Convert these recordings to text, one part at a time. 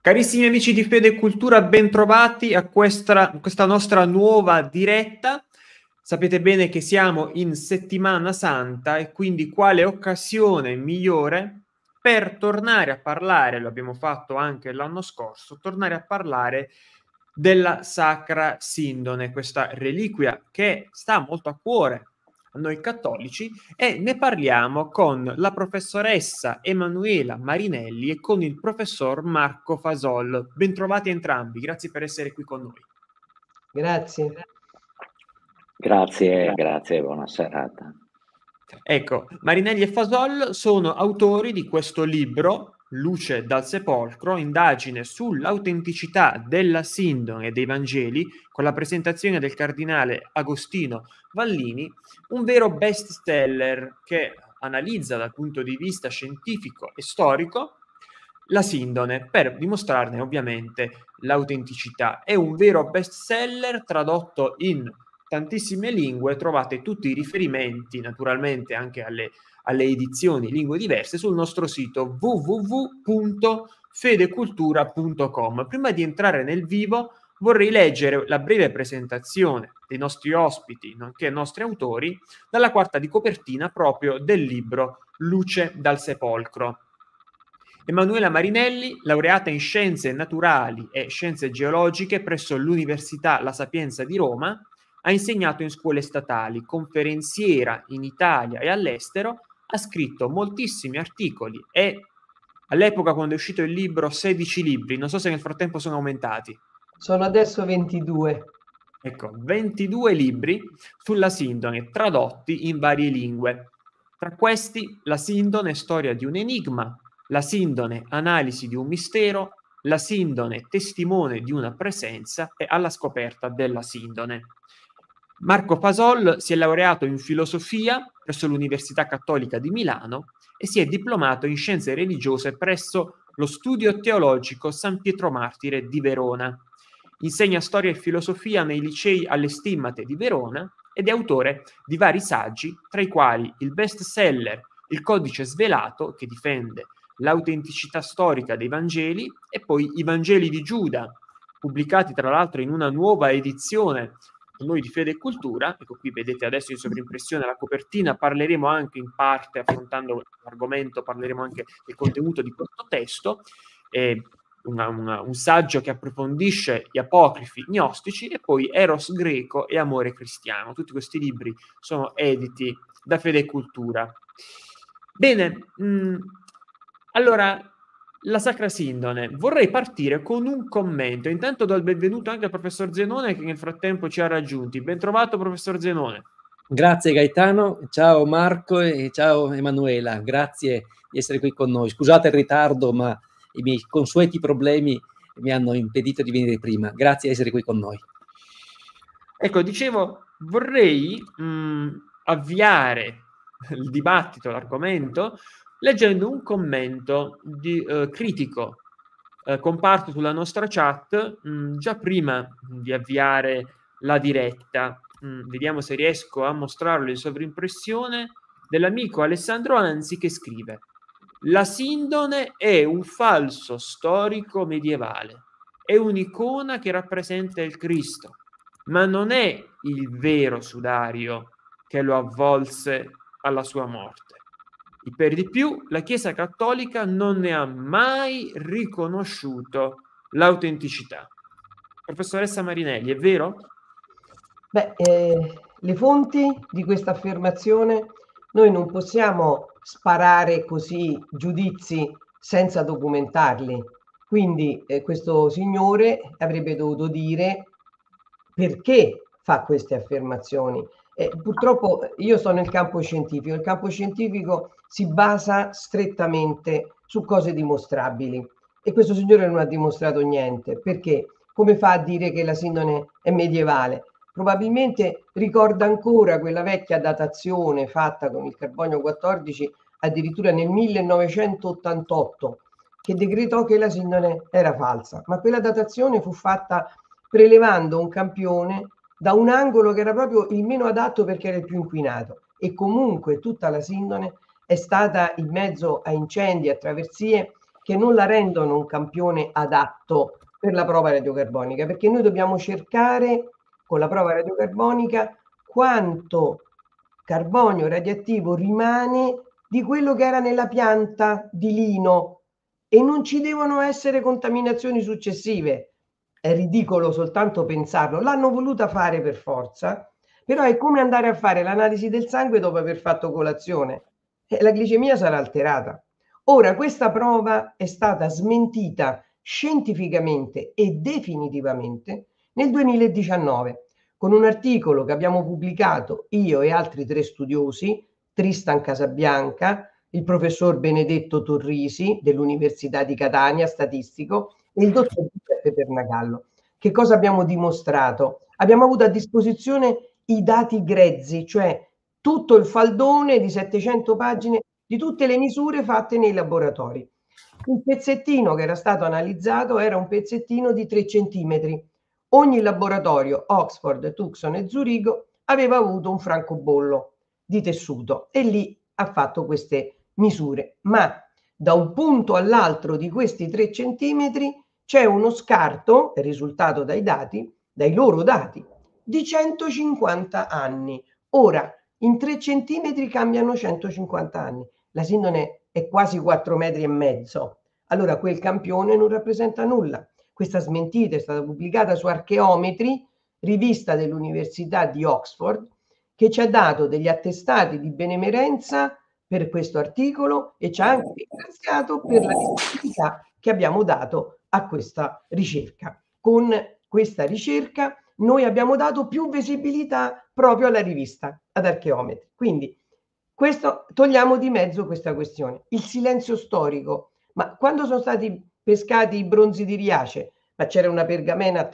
Carissimi amici di Fede e Cultura, bentrovati a questa nostra nuova diretta. Sapete bene che siamo in Settimana Santa e quindi quale occasione migliore per tornare a parlare, lo abbiamo fatto anche l'anno scorso, tornare a parlare della Sacra Sindone, questa reliquia che sta molto a cuore a noi cattolici, e ne parliamo con la professoressa Emanuela Marinelli e con il professor Marco Fasol. Bentrovati entrambi, grazie per essere qui con noi. Grazie. Grazie, buona serata. Ecco, Marinelli e Fasol sono autori di questo libro, Luce dal sepolcro, indagine sull'autenticità della Sindone e dei Vangeli, con la presentazione del cardinale Agostino Vallini, un vero bestseller che analizza dal punto di vista scientifico e storico la Sindone per dimostrarne ovviamente l'autenticità. È un vero bestseller tradotto in tantissime lingue, trovate tutti i riferimenti, naturalmente anche alle edizioni in lingue diverse, sul nostro sito www.fedecultura.com. Prima di entrare nel vivo, vorrei leggere la breve presentazione dei nostri ospiti, nonché nostri autori, dalla quarta di copertina proprio del libro Luce dal sepolcro. Emanuela Marinelli, laureata in Scienze Naturali e Scienze Geologiche presso l'Università La Sapienza di Roma, ha insegnato in scuole statali, conferenziera in Italia e all'estero, ha scritto moltissimi articoli e all'epoca, quando è uscito il libro, 16 libri, non so se nel frattempo sono aumentati. Sono adesso 22. Ecco, 22 libri sulla Sindone, tradotti in varie lingue. Tra questi, la Sindone, storia di un enigma, la Sindone, analisi di un mistero, la Sindone, testimone di una presenza e alla scoperta della Sindone. Marco Fasol si è laureato in filosofia presso l'Università Cattolica di Milano e si è diplomato in scienze religiose presso lo Studio Teologico San Pietro Martire di Verona. Insegna storia e filosofia nei licei alle Stimmate di Verona ed è autore di vari saggi, tra i quali il bestseller Il Codice Svelato, che difende l'autenticità storica dei Vangeli, e poi I Vangeli di Giuda, pubblicati tra l'altro in una nuova edizione noi di Fede e Cultura. Ecco, qui vedete adesso in sovrimpressione la copertina. Parleremo anche in parte, affrontando l'argomento, parleremo anche del contenuto di questo testo, un saggio che approfondisce gli apocrifi gnostici, e poi Eros greco e Amore cristiano. Tutti questi libri sono editi da Fede e Cultura. Bene, allora, la Sacra Sindone. Vorrei partire con un commento. Intanto do il benvenuto anche al professor Zenone, che nel frattempo ci ha raggiunti. Ben trovato, professor Zenone. Grazie Gaetano, ciao Marco e ciao Emanuela, grazie di essere qui con noi. Scusate il ritardo, ma i miei consueti problemi mi hanno impedito di venire prima. Grazie di essere qui con noi. Ecco, dicevo, vorrei avviare il dibattito, l'argomento, leggendo un commento critico comparso sulla nostra chat già prima di avviare la diretta. Vediamo se riesco a mostrarlo in sovrimpressione, dell'amico Alessandro Anzi, che scrive: la Sindone è un falso storico medievale, è un'icona che rappresenta il Cristo, ma non è il vero sudario che lo avvolse alla sua morte. E per di più, la Chiesa Cattolica non ne ha mai riconosciuto l'autenticità. Professoressa Marinelli, è vero? Beh, le fonti di questa affermazione noi non possiamo sparare così giudizi senza documentarli. Quindi questo signore avrebbe dovuto dire perché fa queste affermazioni. Purtroppo io sto nel campo scientifico. Il campo scientifico si basa strettamente su cose dimostrabili e questo signore non ha dimostrato niente. Perché? Come fa a dire che la Sindone è medievale? Probabilmente ricorda ancora quella vecchia datazione fatta con il carbonio 14 addirittura nel 1988, che decretò che la Sindone era falsa, ma quella datazione fu fatta prelevando un campione da un angolo che era proprio il meno adatto perché era il più inquinato, e comunque tutta la Sindone è stata in mezzo a incendi, a traversie, che non la rendono un campione adatto per la prova radiocarbonica, perché noi dobbiamo cercare con la prova radiocarbonica quanto carbonio radioattivo rimane di quello che era nella pianta di lino, e non ci devono essere contaminazioni successive. È ridicolo soltanto pensarlo, l'hanno voluta fare per forza, però è come andare a fare l'analisi del sangue dopo aver fatto colazione. La glicemia sarà alterata. Ora, questa prova è stata smentita scientificamente e definitivamente nel 2019 con un articolo che abbiamo pubblicato io e altri 3 studiosi, Tristan Casabianca, il professor Benedetto Torrisi dell'Università di Catania, statistico, e il dottor Giuseppe Pernagallo. Che cosa abbiamo dimostrato? Abbiamo avuto a disposizione i dati grezzi, cioè tutto il faldone di 700 pagine di tutte le misure fatte nei laboratori. Il pezzettino che era stato analizzato era un pezzettino di 3 centimetri. Ogni laboratorio, Oxford, Tucson e Zurigo, aveva avuto un francobollo di tessuto e lì ha fatto queste misure, ma da un punto all'altro di questi 3 centimetri c'è uno scarto, è risultato dai dati, dai loro dati, di 150 anni. Ora, in 3 centimetri cambiano 150 anni. La sindone è quasi 4,5 metri. Allora quel campione non rappresenta nulla. Questa smentita è stata pubblicata su Archeometri, rivista dell'Università di Oxford, che ci ha dato degli attestati di benemerenza per questo articolo e ci ha anche ringraziato per la visibilità che abbiamo dato a questa ricerca. Con questa ricerca noi abbiamo dato più visibilità proprio alla rivista, ad Archeometri. Quindi questo, togliamo di mezzo questa questione. Il silenzio storico. Ma quando sono stati pescati i bronzi di Riace? Ma c'era una pergamena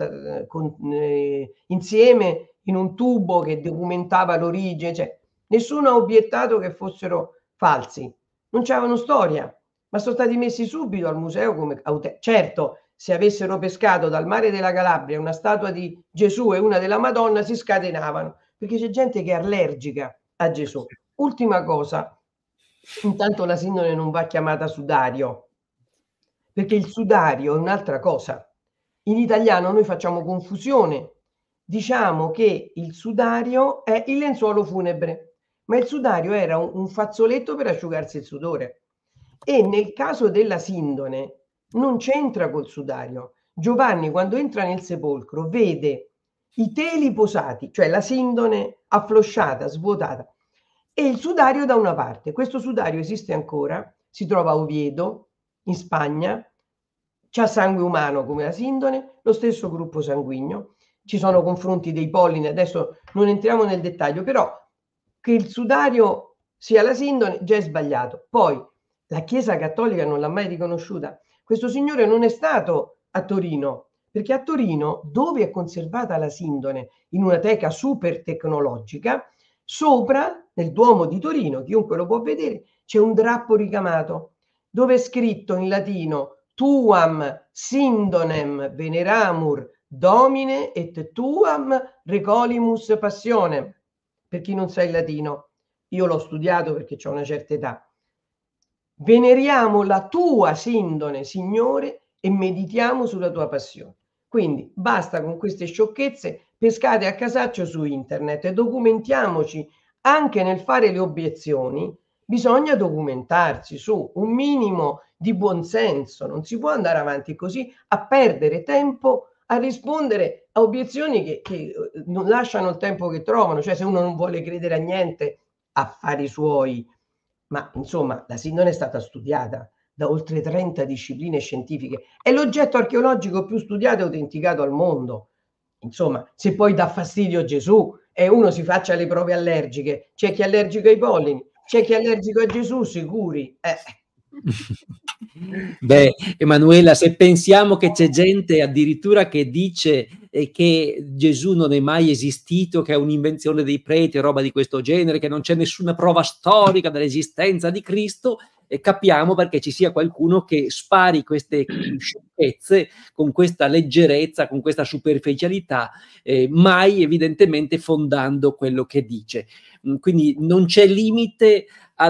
insieme in un tubo che documentava l'origine. Cioè, nessuno ha obiettato che fossero falsi. Non c'avevano storia, ma sono stati messi subito al museo come certo, se avessero pescato dal mare della Calabria una statua di Gesù e una della Madonna si scatenavano, perché c'è gente che è allergica a Gesù. Ultima cosa, intanto la sindone non va chiamata sudario, perché il sudario è un'altra cosa. In italiano noi facciamo confusione, diciamo che il sudario è il lenzuolo funebre, ma il sudario era un fazzoletto per asciugarsi il sudore, e nel caso della sindone non c'entra col sudario. Giovanni, quando entra nel sepolcro, vede i teli posati, cioè la sindone afflosciata, svuotata, e il sudario da una parte. Questo sudario esiste ancora, si trova a Oviedo, in Spagna, c'ha sangue umano come la sindone, lo stesso gruppo sanguigno, ci sono confronti dei pollini, adesso non entriamo nel dettaglio, però che il sudario sia la sindone già è sbagliato. Poi la Chiesa Cattolica non l'ha mai riconosciuta. Questo signore non è stato a Torino, perché a Torino, dove è conservata la sindone in una teca super tecnologica, sopra nel Duomo di Torino, chiunque lo può vedere, c'è un drappo ricamato dove è scritto in latino tuam sindonem veneramur domine et tuam recolimus passionem. Per chi non sa il latino, io l'ho studiato perché ho una certa età. Veneriamo la tua sindone, Signore, e meditiamo sulla tua passione. Quindi basta con queste sciocchezze, pescate a casaccio su internet e documentiamoci. Anche nel fare le obiezioni bisogna documentarsi su un minimo di buonsenso, non si può andare avanti così a perdere tempo a rispondere a obiezioni che non lasciano il tempo che trovano, cioè se uno non vuole credere a niente, affari suoi. Ma insomma la sindone è stata studiata da oltre 30 discipline scientifiche, è l'oggetto archeologico più studiato e autenticato al mondo. Insomma, se poi dà fastidio Gesù e uno si faccia le prove allergiche, c'è chi è allergico ai pollini, c'è chi è allergico a Gesù, sicuri. Beh, Emanuela, se pensiamo che c'è gente addirittura che dice che Gesù non è mai esistito, che è un'invenzione dei preti, roba di questo genere, che non c'è nessuna prova storica dell'esistenza di Cristo, capiamo perché ci sia qualcuno che spari queste sciocchezze con questa leggerezza, con questa superficialità, mai evidentemente fondando quello che dice. Quindi non c'è limite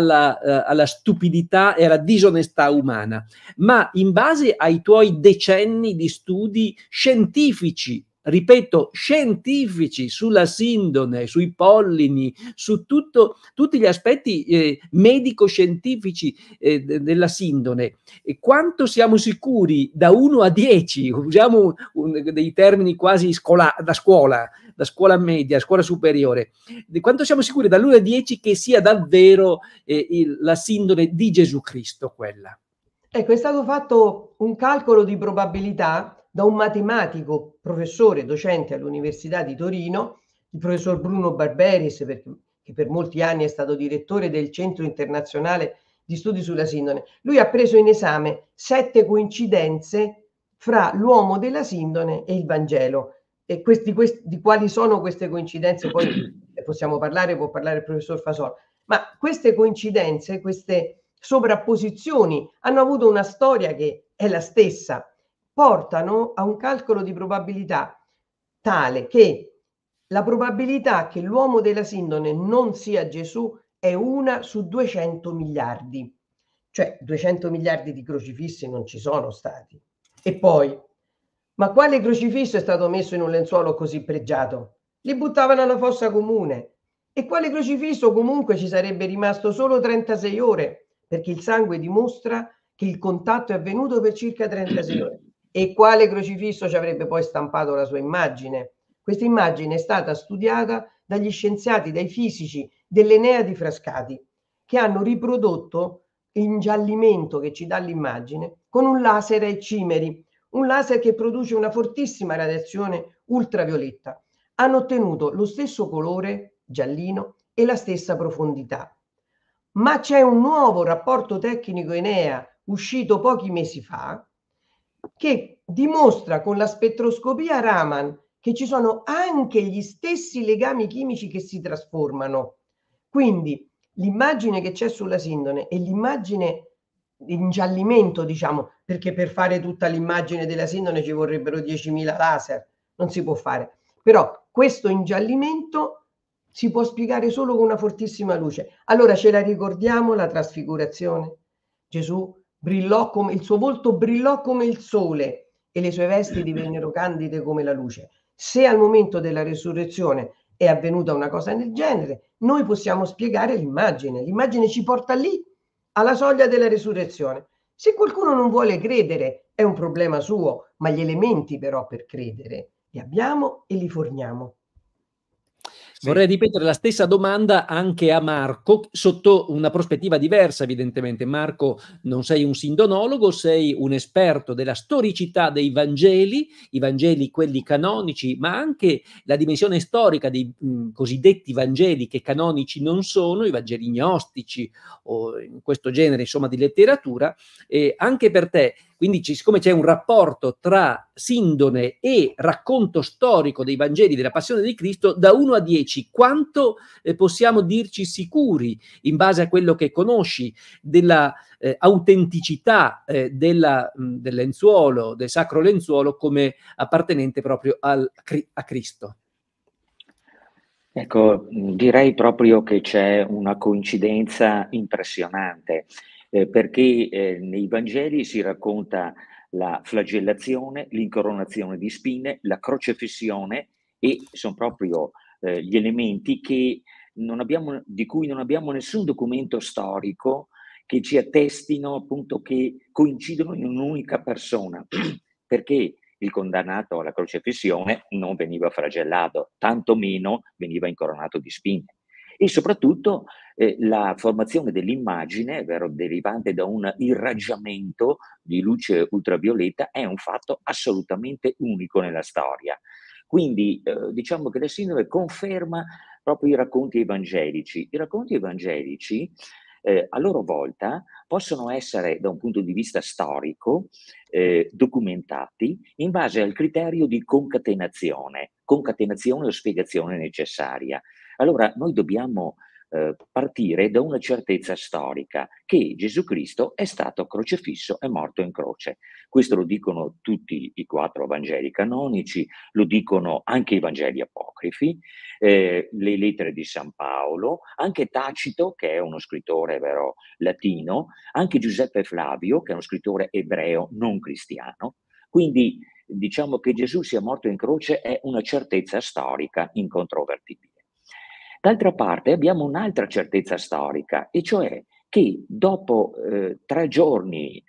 alla stupidità e alla disonestà umana, ma in base ai tuoi decenni di studi scientifici, ripeto, scientifici sulla sindone, sui pollini, su tutti gli aspetti medico-scientifici della sindone, e quanto siamo sicuri da 1 a 10, usiamo dei termini quasi da scuola media, scuola superiore, di quanto siamo sicuri dall'1 a 10 che sia davvero la sindone di Gesù Cristo quella? Ecco, è stato fatto un calcolo di probabilità da un matematico, professore, docente all'Università di Torino, il professor Bruno Barberis, che per molti anni è stato direttore del Centro Internazionale di Studi sulla Sindone. Lui ha preso in esame 7 coincidenze fra l'uomo della Sindone e il Vangelo. E di quali sono queste coincidenze poi possiamo parlare, può parlare il professor Fasol. Ma queste coincidenze, queste sovrapposizioni hanno avuto una storia che è la stessa, portano a un calcolo di probabilità tale che la probabilità che l'uomo della Sindone non sia Gesù è 1 su 200 miliardi, cioè 200 miliardi di crocifissi non ci sono stati. E poi, ma quale crocifisso è stato messo in un lenzuolo così pregiato? Li buttavano alla fossa comune. E quale crocifisso comunque ci sarebbe rimasto solo 36 ore, perché il sangue dimostra che il contatto è avvenuto per circa 36 ore. E quale crocifisso ci avrebbe poi stampato la sua immagine? Questa immagine è stata studiata dagli scienziati, dai fisici dell'Enea di Frascati, che hanno riprodotto l'ingiallimento che ci dà l'immagine con un laser ai cimeri, un laser che produce una fortissima radiazione ultravioletta. Hanno ottenuto lo stesso colore giallino e la stessa profondità. Ma c'è un nuovo rapporto tecnico Enea uscito pochi mesi fa che dimostra con la spettroscopia Raman che ci sono anche gli stessi legami chimici che si trasformano. Quindi l'immagine che c'è sulla sindone è l'immagine di ingiallimento, diciamo, perché per fare tutta l'immagine della sindone ci vorrebbero 10.000 laser, non si può fare. Però questo ingiallimento si può spiegare solo con una fortissima luce. Allora ce la ricordiamo la trasfigurazione? Gesù brillò come il suo volto brillò come il sole e le sue vesti divennero candide come la luce. Se al momento della resurrezione è avvenuta una cosa del genere, noi possiamo spiegare l'immagine. L'immagine ci porta lì, alla soglia della resurrezione. Se qualcuno non vuole credere, è un problema suo, ma gli elementi però per credere li abbiamo e li forniamo. Vorrei ripetere la stessa domanda anche a Marco, sotto una prospettiva diversa evidentemente. Marco, non sei un sindonologo, sei un esperto della storicità dei Vangeli, i Vangeli quelli canonici, ma anche la dimensione storica dei cosiddetti Vangeli che canonici non sono, i Vangeli gnostici o in questo genere insomma di letteratura, anche per te. Quindi siccome c'è un rapporto tra sindone e racconto storico dei Vangeli della Passione di Cristo, da 1 a 10, quanto possiamo dirci sicuri, in base a quello che conosci, della autenticità del lenzuolo, del sacro lenzuolo, come appartenente proprio a Cristo? Ecco, direi proprio che c'è una coincidenza impressionante. Perché nei Vangeli si racconta la flagellazione, l'incoronazione di spine, la crocefissione e sono proprio gli elementi di cui non abbiamo nessun documento storico che ci attestino appunto che coincidono in un'unica persona, perché il condannato alla crocefissione non veniva flagellato, tantomeno veniva incoronato di spine. E soprattutto la formazione dell'immagine, derivante da un irraggiamento di luce ultravioletta, è un fatto assolutamente unico nella storia. Quindi diciamo che la sindone conferma proprio i racconti evangelici. I racconti evangelici a loro volta possono essere, da un punto di vista storico, documentati in base al criterio di concatenazione o spiegazione necessaria. Allora noi dobbiamo partire da una certezza storica, che Gesù Cristo è stato crocifisso e morto in croce. Questo lo dicono tutti i 4 Vangeli canonici, lo dicono anche i Vangeli apocrifi, le lettere di San Paolo, anche Tacito, che è uno scrittore vero latino, anche Giuseppe Flavio, che è uno scrittore ebreo non cristiano. Quindi diciamo che Gesù sia morto in croce è una certezza storica incontrovertibile. D'altra parte abbiamo un'altra certezza storica, e cioè che dopo 3 giorni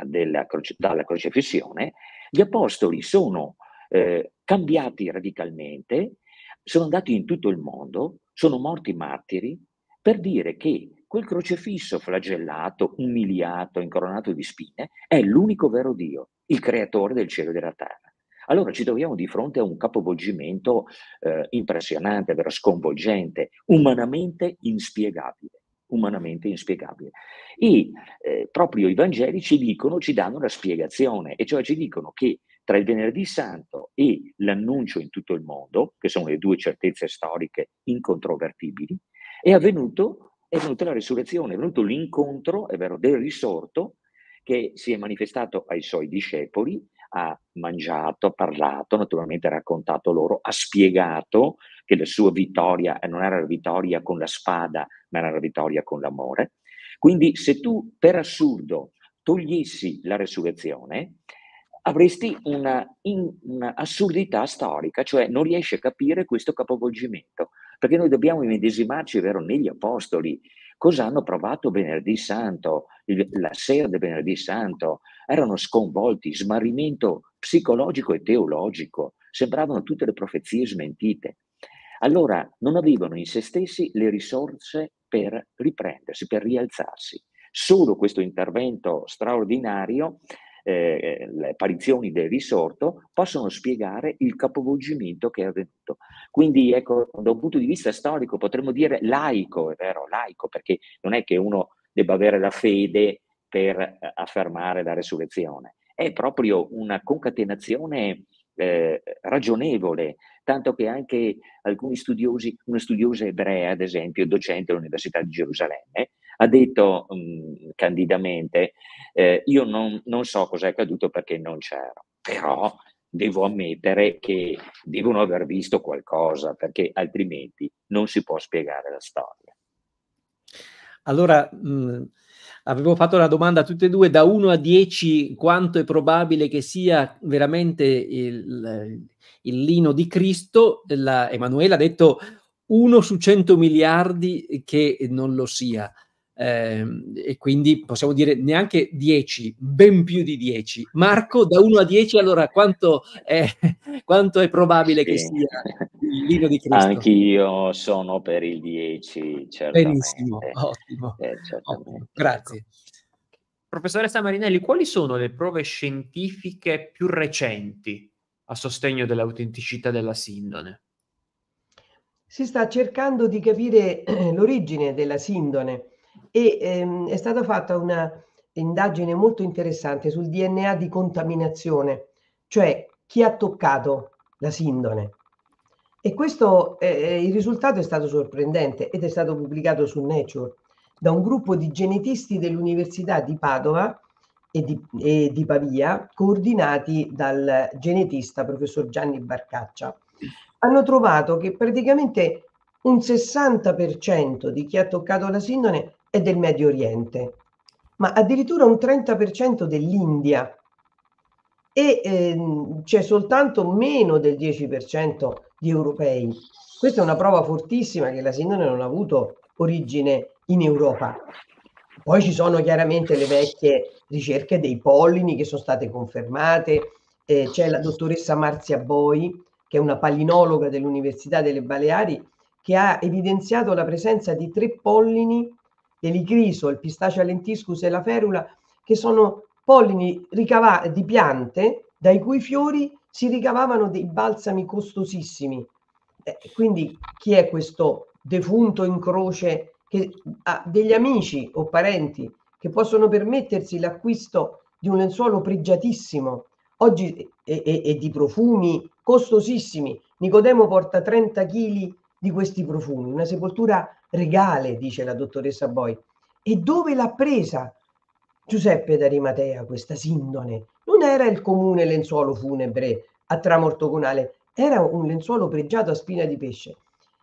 dalla crocifissione, gli apostoli sono cambiati radicalmente, sono andati in tutto il mondo, sono morti martiri, per dire che quel crocifisso flagellato, umiliato, incoronato di spine, è l'unico vero Dio, il creatore del cielo e della terra. Allora ci troviamo di fronte a un capovolgimento impressionante, vero, sconvolgente, umanamente inspiegabile. Umanamente inspiegabile. E proprio i Vangeli ci danno la spiegazione, e cioè ci dicono che tra il Venerdì Santo e l'annuncio in tutto il mondo, che sono le 2 certezze storiche incontrovertibili, è venuta la risurrezione, è venuto l'incontro, è vero, del risorto, che si è manifestato ai suoi discepoli, ha mangiato, ha parlato, naturalmente ha raccontato loro, ha spiegato che la sua vittoria non era la vittoria con la spada, ma era la vittoria con l'amore. Quindi se tu per assurdo togliessi la resurrezione, avresti una assurdità storica, cioè non riesci a capire questo capovolgimento, perché noi dobbiamo immedesimarci, vero, negli apostoli. Cosa hanno provato venerdì santo, la sera del venerdì santo? Erano sconvolti, smarrimento psicologico e teologico, sembravano tutte le profezie smentite. Allora non avevano in se stessi le risorse per riprendersi, per rialzarsi. Solo questo intervento straordinario, le apparizioni del risorto, possono spiegare il capovolgimento che è avvenuto. Quindi ecco, da un punto di vista storico potremmo dire laico, è vero, laico, perché non è che uno debba avere la fede per affermare la resurrezione, è proprio una concatenazione ragionevole, tanto che anche alcuni studiosi, una studiosa ebrea, ad esempio, docente all'Università di Gerusalemme, ha detto candidamente, io non so cos'è accaduto perché non c'ero, però devo ammettere che devono aver visto qualcosa, perché altrimenti non si può spiegare la storia. Allora, avevo fatto la domanda a tutte e 2, da 1 a 10 quanto è probabile che sia veramente il lino di Cristo. Emanuela ha detto 1 su 100 miliardi che non lo sia. E quindi possiamo dire neanche 10, ben più di 10. Marco, da 1 a 10, allora quanto è probabile che sia il lino di Cristo? Anch'io sono per il 10, certamente. Benissimo, ottimo. Certamente. Ottimo, grazie. Ecco. Professoressa Marinelli, quali sono le prove scientifiche più recenti a sostegno dell'autenticità della sindone? Si sta cercando di capire l'origine della sindone e è stata fatta una indagine molto interessante sul DNA di contaminazione, cioè chi ha toccato la sindone. E questo il risultato è stato sorprendente ed è stato pubblicato su Nature da un gruppo di genetisti dell'Università di Padova e di Pavia, coordinati dal genetista professor Gianni Barcaccia. Hanno trovato che praticamente un 60% di chi ha toccato la sindone è del Medio Oriente, ma addirittura un 30% dell'India, e c'è soltanto meno del 10% di europei. Questa è una prova fortissima che la sindone non ha avuto origine in Europa. Poi ci sono chiaramente le vecchie ricerche dei pollini che sono state confermate, c'è la dottoressa Marzia Boi, che è una pallinologa dell'Università delle Baleari, che ha evidenziato la presenza di 3 pollini, l'elicriso, il Pistacia lentiscus e la ferula, che sono pollini di piante dai cui fiori si ricavavano dei balsami costosissimi. Quindi chi è questo defunto in croce che ha degli amici o parenti che possono permettersi l'acquisto di un lenzuolo pregiatissimo oggi e di profumi costosissimi? Nicodemo porta 30 kg di questi profumi, una sepoltura regale, dice la dottoressa Boi. E dove l'ha presa Giuseppe d'Arimatea questa sindone? Non era il comune lenzuolo funebre a trama ortogonale, era un lenzuolo pregiato a spina di pesce.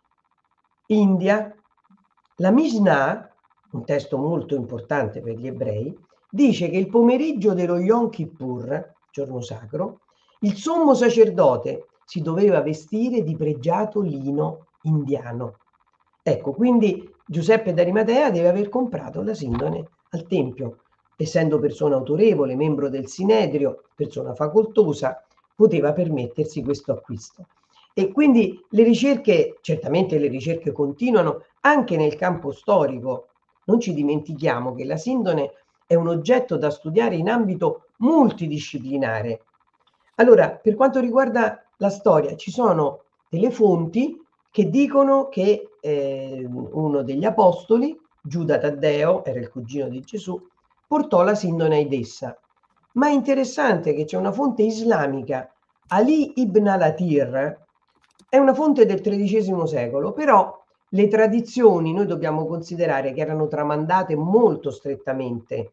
India, la Mishnah, un testo molto importante per gli ebrei, dice che il pomeriggio dello Yom Kippur, giorno sacro, il sommo sacerdote si doveva vestire di pregiato lino indiano. Ecco, quindi Giuseppe d'Arimatea deve aver comprato la sindone al Tempio. Essendo persona autorevole, membro del Sinedrio, persona facoltosa, poteva permettersi questo acquisto. E quindi le ricerche, certamente le ricerche continuano anche nel campo storico. Non ci dimentichiamo che la sindone è un oggetto da studiare in ambito multidisciplinare. Allora, per quanto riguarda la storia, ci sono delle fonti che dicono che uno degli apostoli, Giuda Taddeo, era il cugino di Gesù, portò la sindone a Edessa. Ma è interessante che c'è una fonte islamica, Ali ibn al-Athir, è una fonte del XIII secolo, però le tradizioni noi dobbiamo considerare che erano tramandate molto strettamente.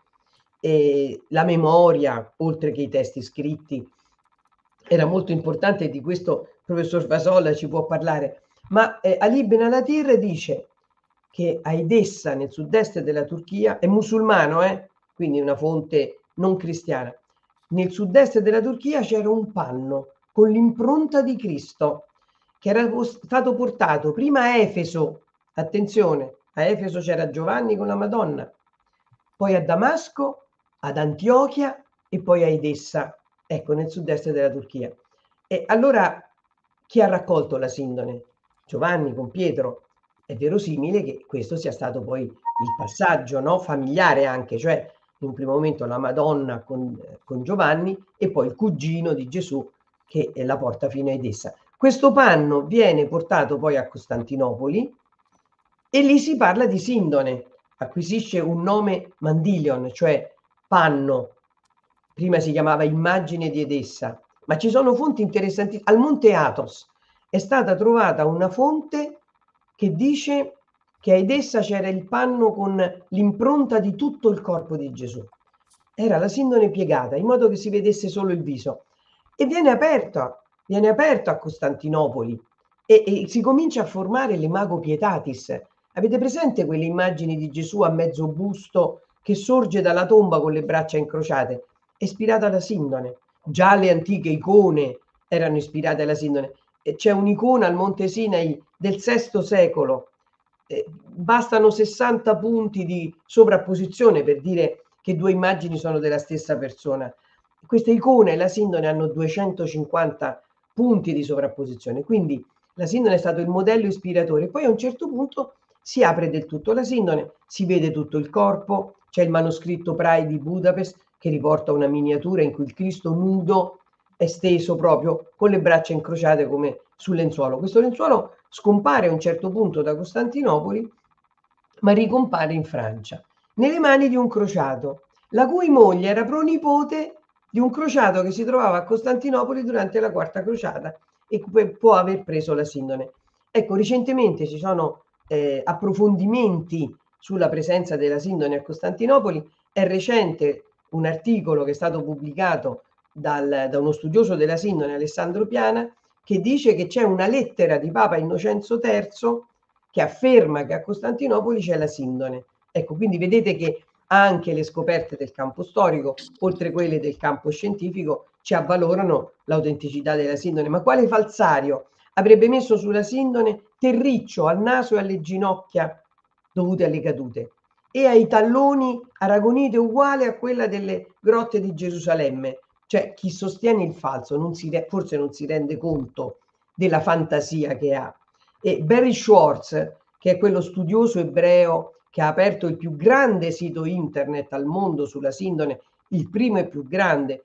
La memoria, oltre che i testi scritti, era molto importante, e di questo il professor Vasolla ci può parlare. Ma Ali ibn al-Athir dice che a Edessa, nel sud-est della Turchia, è musulmano, quindi una fonte non cristiana. Nel sud-est della Turchia c'era un panno con l'impronta di Cristo che era stato portato prima a Efeso, attenzione, a Efeso c'era Giovanni con la Madonna, poi a Damasco, ad Antiochia e poi a Edessa, ecco, nel sud-est della Turchia. E allora chi ha raccolto la sindone? Giovanni con Pietro. È verosimile che questo sia stato poi il passaggio, no? Familiare anche, cioè in un primo momento la Madonna con Giovanni e poi il cugino di Gesù che la porta fino a Edessa. Questo panno viene portato poi a Costantinopoli e lì si parla di sindone, acquisisce un nome Mandilion, cioè panno. Prima si chiamava immagine di Edessa, ma ci sono fonti interessanti. Al Monte Athos è stata trovata una fonte che dice che a Edessa c'era il panno con l'impronta di tutto il corpo di Gesù. Era la sindone piegata, in modo che si vedesse solo il viso. E viene aperto a Costantinopoli e si comincia a formare l'Imago Pietatis. Avete presente quelle immagini di Gesù a mezzo busto che sorge dalla tomba con le braccia incrociate? È ispirata alla sindone. Già le antiche icone erano ispirate alla sindone. C'è un'icona al Monte Sinai del VI secolo. Bastano 60 punti di sovrapposizione per dire che due immagini sono della stessa persona. Queste icone e la sindone hanno 250 punti di sovrapposizione, quindi la sindone è stato il modello ispiratore. Poi a un certo punto si apre del tutto la sindone, si vede tutto il corpo, c'è il manoscritto Prai di Budapest che riporta una miniatura in cui il Cristo nudo è steso proprio con le braccia incrociate come sul lenzuolo. Questo lenzuolo scompare a un certo punto da Costantinopoli, ma ricompare in Francia, nelle mani di un crociato, la cui moglie era pronipote di un crociato che si trovava a Costantinopoli durante la Quarta Crociata e può aver preso la sindone. Ecco, recentemente ci sono approfondimenti sulla presenza della sindone a Costantinopoli. È recente un articolo che è stato pubblicato da uno studioso della sindone, Alessandro Piana, che dice che c'è una lettera di Papa Innocenzo III che afferma che a Costantinopoli c'è la sindone. Ecco, quindi vedete che anche le scoperte del campo storico, oltre quelle del campo scientifico, ci avvalorano l'autenticità della sindone. Ma quale falsario avrebbe messo sulla sindone terriccio al naso e alle ginocchia dovute alle cadute e ai talloni aragonite uguale a quella delle grotte di Gerusalemme? Cioè, chi sostiene il falso forse non si rende conto della fantasia che ha. E Barry Schwartz, che è quello studioso ebreo che ha aperto il più grande sito internet al mondo sulla sindone, il primo e più grande,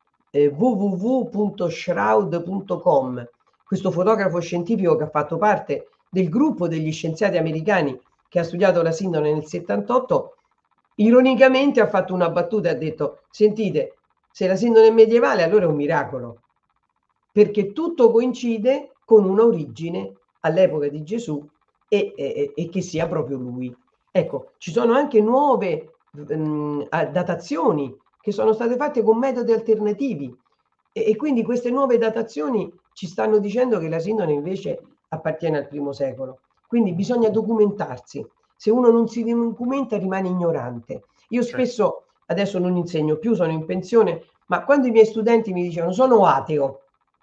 www.shroud.com, questo fotografo scientifico che ha fatto parte del gruppo degli scienziati americani che ha studiato la sindone nel 78, ironicamente ha fatto una battuta e ha detto: sentite, se la sindone è medievale allora è un miracolo, perché tutto coincide con un'origine all'epoca di Gesù e che sia proprio lui. Ecco, ci sono anche nuove datazioni che sono state fatte con metodi alternativi e quindi queste nuove datazioni ci stanno dicendo che la Sindone invece appartiene al I secolo. Quindi bisogna documentarsi. Se uno non si documenta rimane ignorante. Io spesso, adesso non insegno più, sono in pensione, ma quando i miei studenti mi dicevano sono ateo,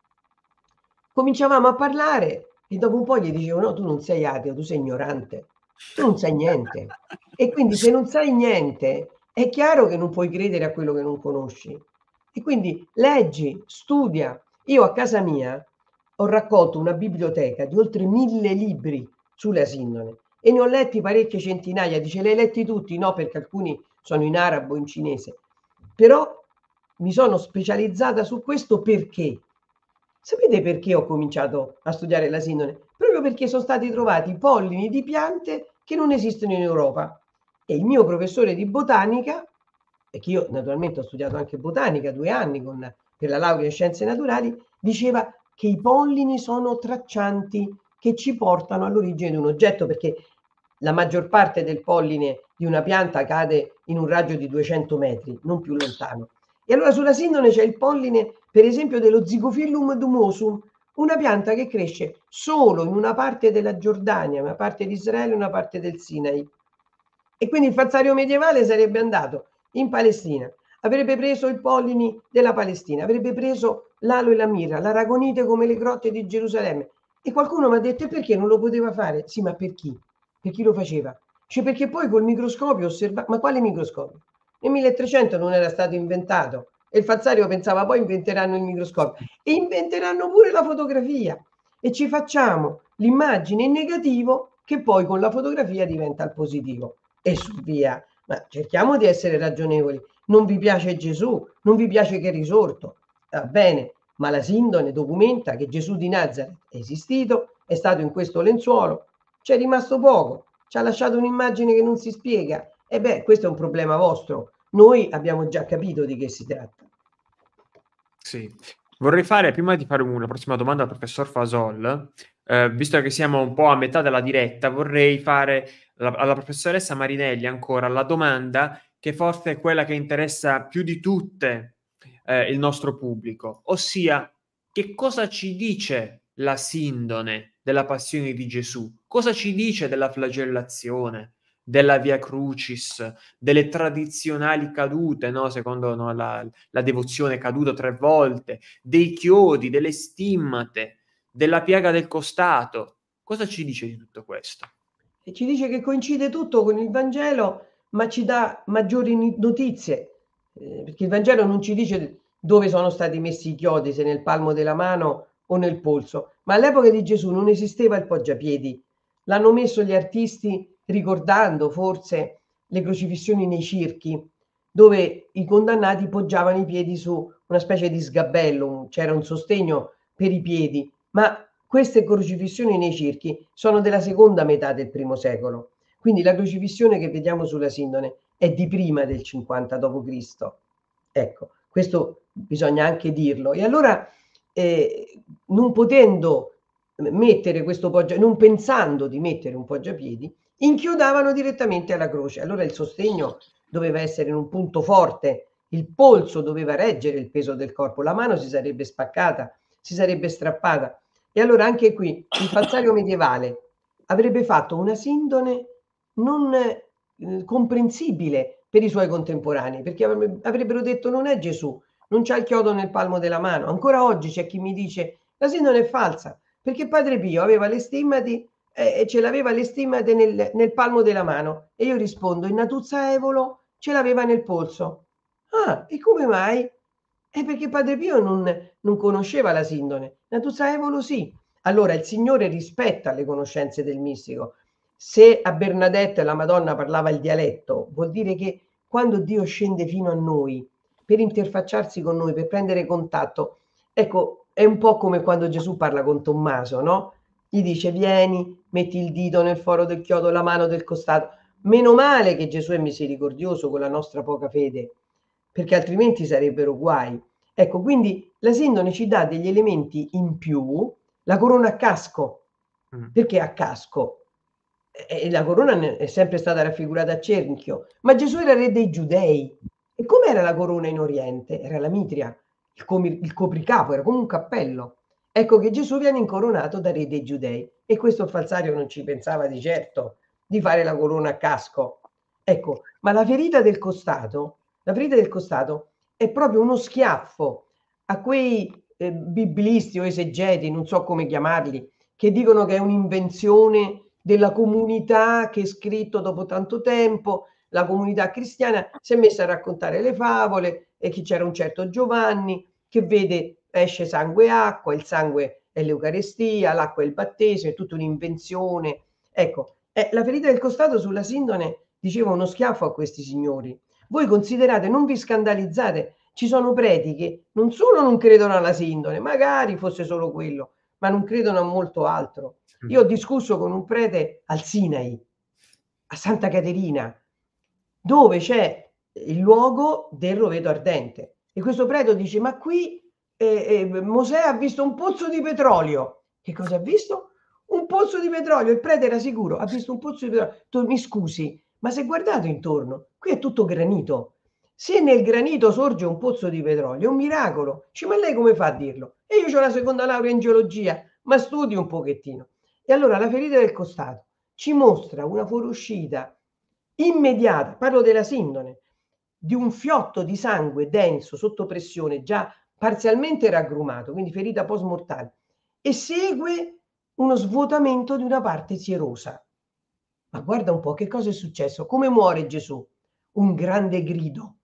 cominciavamo a parlare e dopo un po' gli dicevo no, tu non sei ateo, tu sei ignorante, tu non sai niente. E quindi se non sai niente è chiaro che non puoi credere a quello che non conosci. E quindi leggi, studia. Io a casa mia ho raccolto una biblioteca di oltre 1000 libri sulla Sindone e ne ho letti parecchie centinaia. Dice, li hai letti tutti? No, perché alcuni sono in arabo, in cinese. Però mi sono specializzata su questo perché? Sapete perché ho cominciato a studiare la Sindone? Proprio perché sono stati trovati pollini di piante che non esistono in Europa. E il mio professore di botanica, perché io naturalmente ho studiato anche botanica 2 anni per la laurea in scienze naturali, diceva che i pollini sono traccianti che ci portano all'origine di un oggetto, perché la maggior parte del polline di una pianta cade in un raggio di 200 metri, non più lontano. E allora sulla Sindone c'è il polline, per esempio, dello Zygophyllum dumosum, una pianta che cresce solo in una parte della Giordania, una parte di Israele e una parte del Sinai. E quindi il falsario medievale sarebbe andato in Palestina, avrebbe preso i pollini della Palestina, avrebbe preso l'alo e la mirra, l'aragonite come le grotte di Gerusalemme. E qualcuno mi ha detto, e perché non lo poteva fare? Sì, ma per chi? Per chi lo faceva? Cioè perché poi col microscopio osserva... Ma quale microscopio? Nel 1300 non era stato inventato e il falsario pensava poi inventeranno il microscopio e inventeranno pure la fotografia e ci facciamo l'immagine in negativo che poi con la fotografia diventa il positivo e su via. Ma cerchiamo di essere ragionevoli. Non vi piace Gesù, non vi piace che è risorto, va bene, ma la Sindone documenta che Gesù di Nazareth è esistito, è stato in questo lenzuolo, c'è rimasto poco, ci ha lasciato un'immagine che non si spiega. E beh, questo è un problema vostro. Noi abbiamo già capito di che si tratta. Sì. Vorrei fare, prima di fare una prossima domanda al professor Fasol, visto che siamo un po' a metà della diretta, vorrei fare alla professoressa Marinelli ancora la domanda che forse è quella che interessa più di tutte il nostro pubblico, ossia che cosa ci dice la Sindone della passione di Gesù? Cosa ci dice della flagellazione, della Via Crucis, delle tradizionali cadute, no? Secondo no, la devozione caduta 3 volte, dei chiodi, delle stimmate, della piaga del costato. Cosa ci dice di tutto questo? E ci dice che coincide tutto con il Vangelo, ma ci dà maggiori notizie, perché il Vangelo non ci dice dove sono stati messi i chiodi, se nel palmo della mano o nel polso, ma all'epoca di Gesù non esisteva il poggiapiedi. L'hanno messo gli artisti ricordando forse le crocifissioni nei circhi, dove i condannati poggiavano i piedi su una specie di sgabello, c'era un sostegno per i piedi, ma queste crocifissioni nei circhi sono della seconda metà del I secolo, quindi la crocifissione che vediamo sulla Sindone è di prima del 50 d.C. Ecco, questo bisogna anche dirlo. E allora, non potendo mettere questo poggiapiedi, non pensando di mettere un poggiapiedi, inchiodavano direttamente alla croce. Allora il sostegno doveva essere in un punto forte, il polso doveva reggere il peso del corpo, la mano si sarebbe spaccata, si sarebbe strappata. E allora anche qui il falsario medievale avrebbe fatto una Sindone non comprensibile per i suoi contemporanei, perché avrebbero detto non è Gesù, non c'ha il chiodo nel palmo della mano. Ancora oggi c'è chi mi dice la Sindone è falsa, perché Padre Pio aveva le stimmati e ce l'aveva le stimmate nel palmo della mano. E io rispondo, in Natuzza Evolo ce l'aveva nel polso. Ah, e come mai? È perché Padre Pio non conosceva la Sindone. Natuzza Evolo sì. Allora il Signore rispetta le conoscenze del mistico. Se a Bernadette la Madonna parlava il dialetto, vuol dire che quando Dio scende fino a noi per interfacciarsi con noi, per prendere contatto, ecco, è un po' come quando Gesù parla con Tommaso, no? Gli dice vieni, metti il dito nel foro del chiodo, la mano del costato. Meno male che Gesù è misericordioso con la nostra poca fede, perché altrimenti sarebbero guai. Ecco, quindi la Sindone ci dà degli elementi in più, la corona a casco. Perché a casco? e la corona è sempre stata raffigurata a cerchio, ma Gesù era re dei Giudei. E com'era la corona in Oriente? Era la mitria, il copricapo, era come un cappello. Ecco che Gesù viene incoronato da re dei Giudei, e questo falsario non ci pensava di certo di fare la corona a casco. Ecco, ma la ferita del costato è proprio uno schiaffo a quei biblisti o esegeti, non so come chiamarli, che dicono che è un'invenzione della comunità che è scritto dopo tanto tempo. La comunità cristiana si è messa a raccontare le favole e che c'era un certo Giovanni che vede esce sangue e acqua, il sangue è l'Eucarestia, l'acqua è il battesimo, è tutta un'invenzione. Ecco, la ferita del costato sulla sindone diceva uno schiaffo a questi signori. Voi considerate, non vi scandalizzate, ci sono preti che non solo non credono alla sindone, magari fosse solo quello, ma non credono a molto altro. Io ho discusso con un prete al Sinai, a Santa Caterina, dove c'è il luogo del roveto ardente. E questo prete dice, ma qui Mosè ha visto un pozzo di petrolio. Che cosa ha visto? Un pozzo di petrolio. Il prete era sicuro, ha visto un pozzo di petrolio. Tu, mi scusi, ma se guardato intorno, qui è tutto granito. Se nel granito sorge un pozzo di petrolio, è un miracolo. Ma lei come fa a dirlo? E io ho la seconda laurea in geologia, ma studi un pochettino. E allora la ferita del costato ci mostra una fuoriuscita immediata, parlo della sindone, di un fiotto di sangue denso sotto pressione già parzialmente raggrumato, quindi ferita post mortale, e segue uno svuotamento di una parte sierosa. Ma guarda un po' che cosa è successo, come muore Gesù? Un grande grido.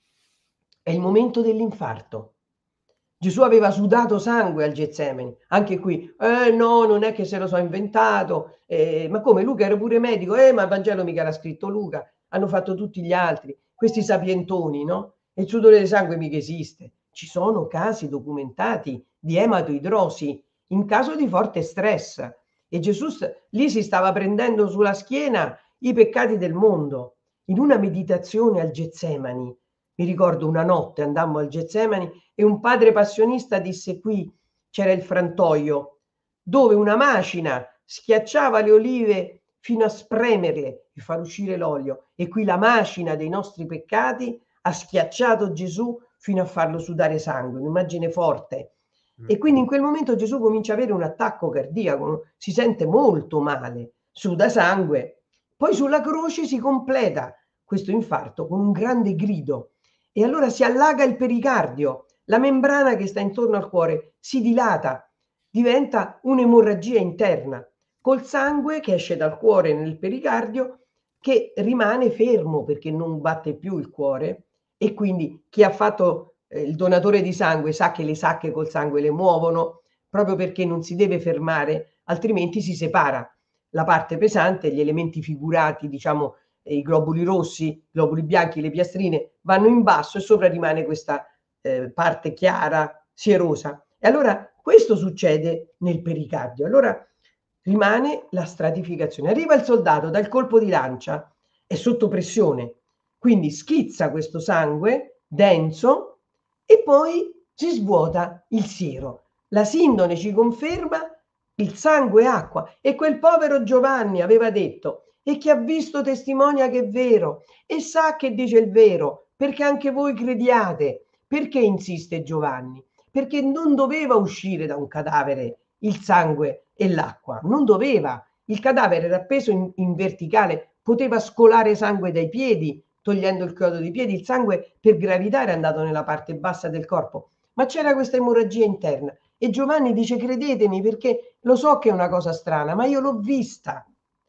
È il momento dell'infarto. Gesù aveva sudato sangue al Getsemani, anche qui, no, non è che se lo so inventato, ma come, Luca era pure medico, ma il Vangelo mica l'ha scritto Luca, hanno fatto tutti gli altri, questi sapientoni, no? E il sudore di sangue mica esiste. Ci sono casi documentati di ematoidrosi in caso di forte stress, e Gesù lì si stava prendendo sulla schiena i peccati del mondo. In una meditazione al Getsemani, mi ricordo una notte andammo al Getsemani e un padre passionista disse, qui c'era il frantoio dove una macina schiacciava le olive fino a spremerle e far uscire l'olio, e qui la macina dei nostri peccati ha schiacciato Gesù fino a farlo sudare sangue, un'immagine forte. E quindi in quel momento Gesù comincia a avere un attacco cardiaco, si sente molto male, suda sangue, poi sulla croce si completa questo infarto con un grande grido, e allora si allaga il pericardio, la membrana che sta intorno al cuore si dilata, diventa un'emorragia interna, col sangue che esce dal cuore nel pericardio che rimane fermo perché non batte più il cuore, e quindi chi ha fatto il donatore di sangue sa che le sacche col sangue le muovono, proprio perché non si deve fermare, altrimenti si separa la parte pesante, gli elementi figurati, diciamo, i globuli rossi, i globuli bianchi, le piastrine vanno in basso e sopra rimane questa parte chiara, sierosa. E allora questo succede nel pericardio. Allora rimane la stratificazione. Arriva il soldato dal colpo di lancia, è sotto pressione, quindi schizza questo sangue denso e poi si svuota il siero. La sindone ci conferma il sangue è acqua, e quel povero Giovanni aveva detto, e chi ha visto testimonia che è vero e sa che dice il vero, perché anche voi crediate. Perché insiste Giovanni? Perché non doveva uscire da un cadavere il sangue e l'acqua, non doveva. Il cadavere era appeso in verticale, poteva scolare sangue dai piedi, togliendo il chiodo dei piedi, il sangue per gravità era andato nella parte bassa del corpo, ma c'era questa emorragia interna. E Giovanni dice, credetemi perché lo so che è una cosa strana, ma io l'ho vista.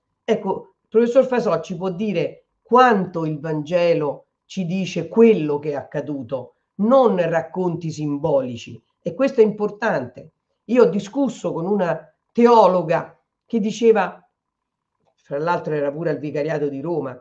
Ecco, il professor Fasò ci può dire quanto il Vangelo ci dice quello che è accaduto, non racconti simbolici, e questo è importante. Io ho discusso con una teologa che diceva, fra l'altro era pure al vicariato di Roma,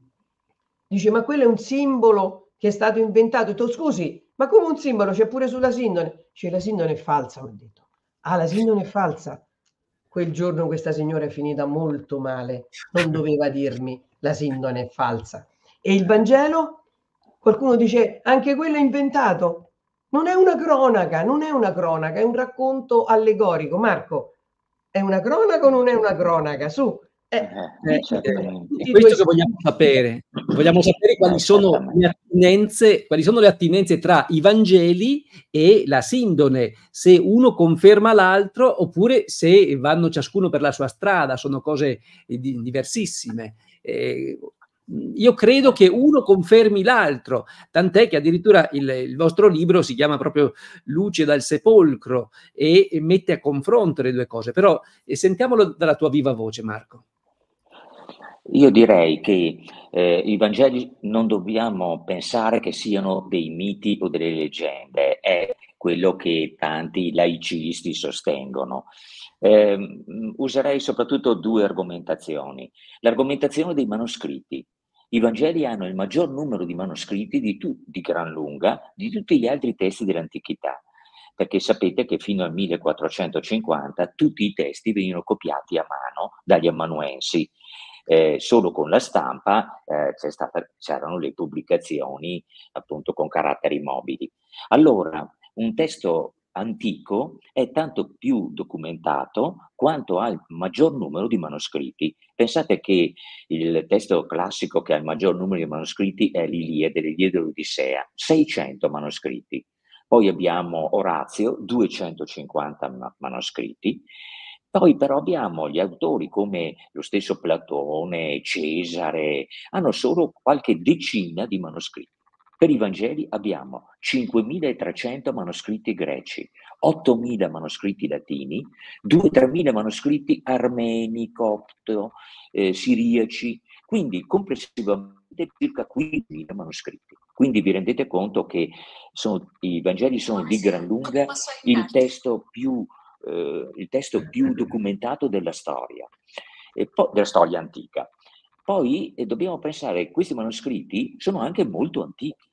dice, ma quello è un simbolo che è stato inventato. Ho detto, scusi, ma come un simbolo? C'è pure sulla sindone. Cioè, la sindone è falsa, mi ha detto. Ah, la sindone è falsa. Quel giorno questa signora è finita molto male. Non doveva dirmi la sindone è falsa. E il Vangelo? Qualcuno dice, anche quello è inventato. Non è una cronaca, non è una cronaca, è un racconto allegorico. Marco, è una cronaca o non è una cronaca? Su, certamente. È questo che vogliamo sapere. Vogliamo sapere quali sono le attinenze tra i Vangeli e la sindone, se uno conferma l'altro oppure se vanno ciascuno per la sua strada, sono cose diversissime. Io credo che uno confermi l'altro, tant'è che addirittura il vostro libro si chiama proprio Luce dal sepolcro e mette a confronto le due cose. Però sentiamolo dalla tua viva voce, Marco. Io direi che i Vangeli non dobbiamo pensare che siano dei miti o delle leggende, è quello che tanti laicisti sostengono. Userei soprattutto due argomentazioni. L'argomentazione dei manoscritti. I Vangeli hanno il maggior numero di manoscritti di gran lunga di tutti gli altri testi dell'antichità, perché sapete che fino al 1450 tutti i testi venivano copiati a mano dagli amanuensi. Solo con la stampa c'erano le pubblicazioni appunto con caratteri mobili. Allora, un testo antico è tanto più documentato quanto ha il maggior numero di manoscritti. Pensate che il testo classico che ha il maggior numero di manoscritti è l'Iliade dell'Odissea, 600 manoscritti. Poi abbiamo Orazio, 250 manoscritti. Poi però abbiamo gli autori come lo stesso Platone, Cesare, hanno solo qualche decina di manoscritti. Per i Vangeli abbiamo 5.300 manoscritti greci, 8.000 manoscritti latini, 2.000-3.000 manoscritti armeni, copto, siriaci, quindi complessivamente circa 15.000 manoscritti. Quindi vi rendete conto che i Vangeli sono di gran lunga il testo più documentato della storia antica. Poi dobbiamo pensare che questi manoscritti sono anche molto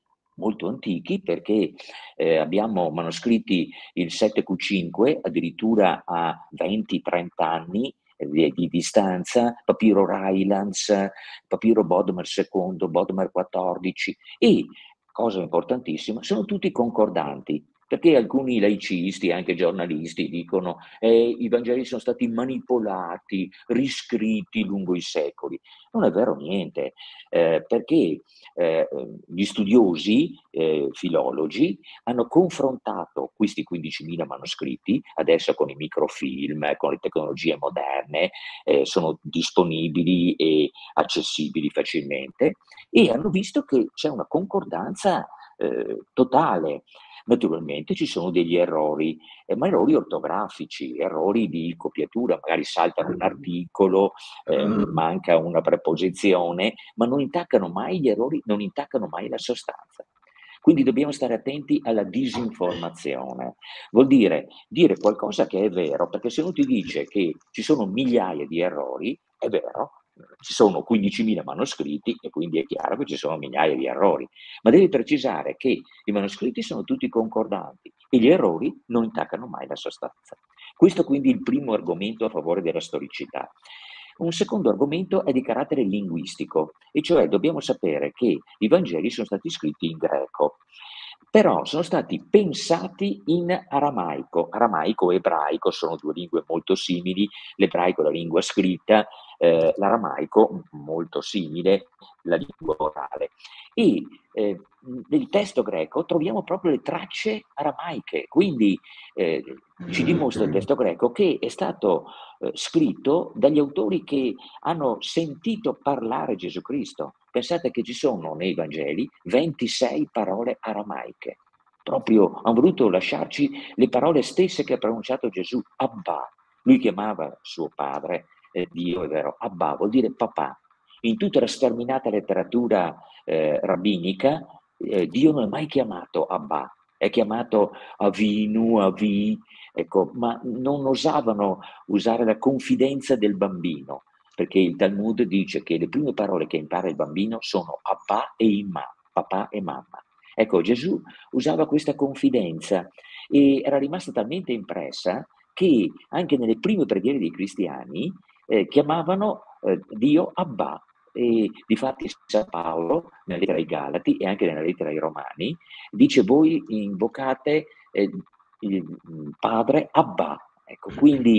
antichi perché abbiamo manoscritti il 7Q5 addirittura a 20-30 anni di distanza, papiro Rylands, papiro Bodmer II, Bodmer XIV e, cosa importantissima, sono tutti concordanti. Perché alcuni laicisti, anche giornalisti, dicono i Vangeli sono stati manipolati, riscritti lungo i secoli. Non è vero niente, perché gli studiosi, filologi, hanno confrontato questi 15.000 manoscritti, adesso con i microfilm, con le tecnologie moderne, sono disponibili e accessibili facilmente, e hanno visto che c'è una concordanza totale. Naturalmente ci sono degli errori, ma errori ortografici, errori di copiatura, magari saltano un articolo, manca una preposizione, ma non intaccano mai gli errori, non intaccano mai la sostanza. Quindi dobbiamo stare attenti alla disinformazione. Vuol dire qualcosa che è vero, perché se uno ti dice che ci sono migliaia di errori, è vero, ci sono 15.000 manoscritti e quindi è chiaro che ci sono migliaia di errori, ma devi precisare che i manoscritti sono tutti concordanti e gli errori non intaccano mai la sostanza. Questo quindi è il primo argomento a favore della storicità. Un secondo argomento è di carattere linguistico, e cioè dobbiamo sapere che i Vangeli sono stati scritti in greco, però sono stati pensati in aramaico. Aramaico e ebraico sono due lingue molto simili, l'ebraico è la lingua scritta, l'aramaico molto simile, la lingua orale. E nel testo greco troviamo proprio le tracce aramaiche, quindi ci dimostra il testo greco che è stato scritto dagli autori che hanno sentito parlare Gesù Cristo. Pensate che ci sono nei Vangeli 26 parole aramaiche. Proprio hanno voluto lasciarci le parole stesse che ha pronunciato Gesù. Abba, lui chiamava suo padre, Dio, è vero, Abba vuol dire papà. In tutta la sterminata letteratura rabbinica, Dio non è mai chiamato Abba, è chiamato Avinu, Avi, ecco, ma non osavano usare la confidenza del bambino, perché il Talmud dice che le prime parole che impara il bambino sono Abba e Imma, papà e mamma. Ecco, Gesù usava questa confidenza e era rimasta talmente impressa che anche nelle prime preghiere dei cristiani chiamavano Dio Abba. E difatti San Paolo, nella lettera ai Galati e anche nella lettera ai Romani, dice voi invocate il padre Abba. Ecco, quindi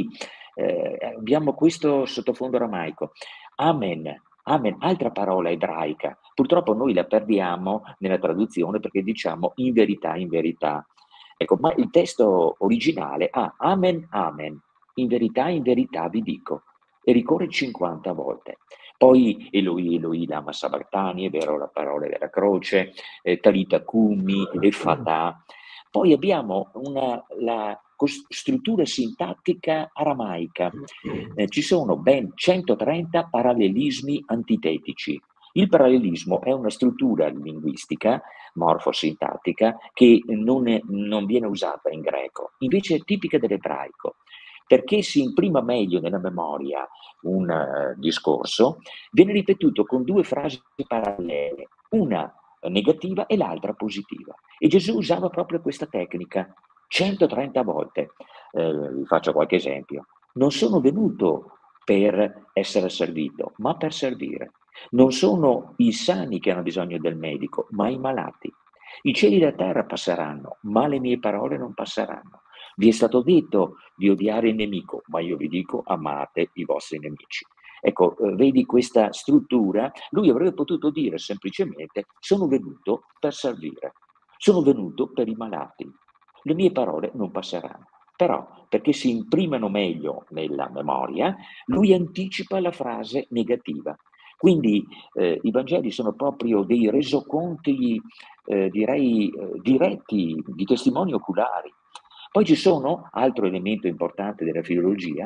abbiamo questo sottofondo aramaico. Amen, amen, altra parola ebraica. Purtroppo noi la perdiamo nella traduzione perché diciamo in verità, in verità. Ecco, ma il testo originale ha amen, amen, in verità vi dico, e ricorre 50 volte. Poi Eloi, Eloi, lama sabachthani, è vero, la parola della croce, talita cumi, e fatà. Poi abbiamo la struttura sintattica aramaica. Ci sono ben 130 parallelismi antitetici. Il parallelismo è una struttura linguistica, morfosintattica, che non viene usata in greco, invece è tipica dell'ebraico. Perché si imprima meglio nella memoria un discorso, viene ripetuto con due frasi parallele, una negativa e l'altra positiva. E Gesù usava proprio questa tecnica 130 volte. Vi faccio qualche esempio. Non sono venuto per essere servito, ma per servire. Non sono i sani che hanno bisogno del medico, ma i malati. I cieli e la terra passeranno, ma le mie parole non passeranno. Vi è stato detto di odiare il nemico, ma io vi dico amate i vostri nemici. Ecco, vedi questa struttura? Lui avrebbe potuto dire semplicemente sono venuto per servire, sono venuto per i malati. Le mie parole non passeranno. Però, perché si imprimano meglio nella memoria, lui anticipa la frase negativa. Quindi i Vangeli sono proprio dei resoconti, direi, diretti, di testimoni oculari. Poi ci sono, altro elemento importante della filologia,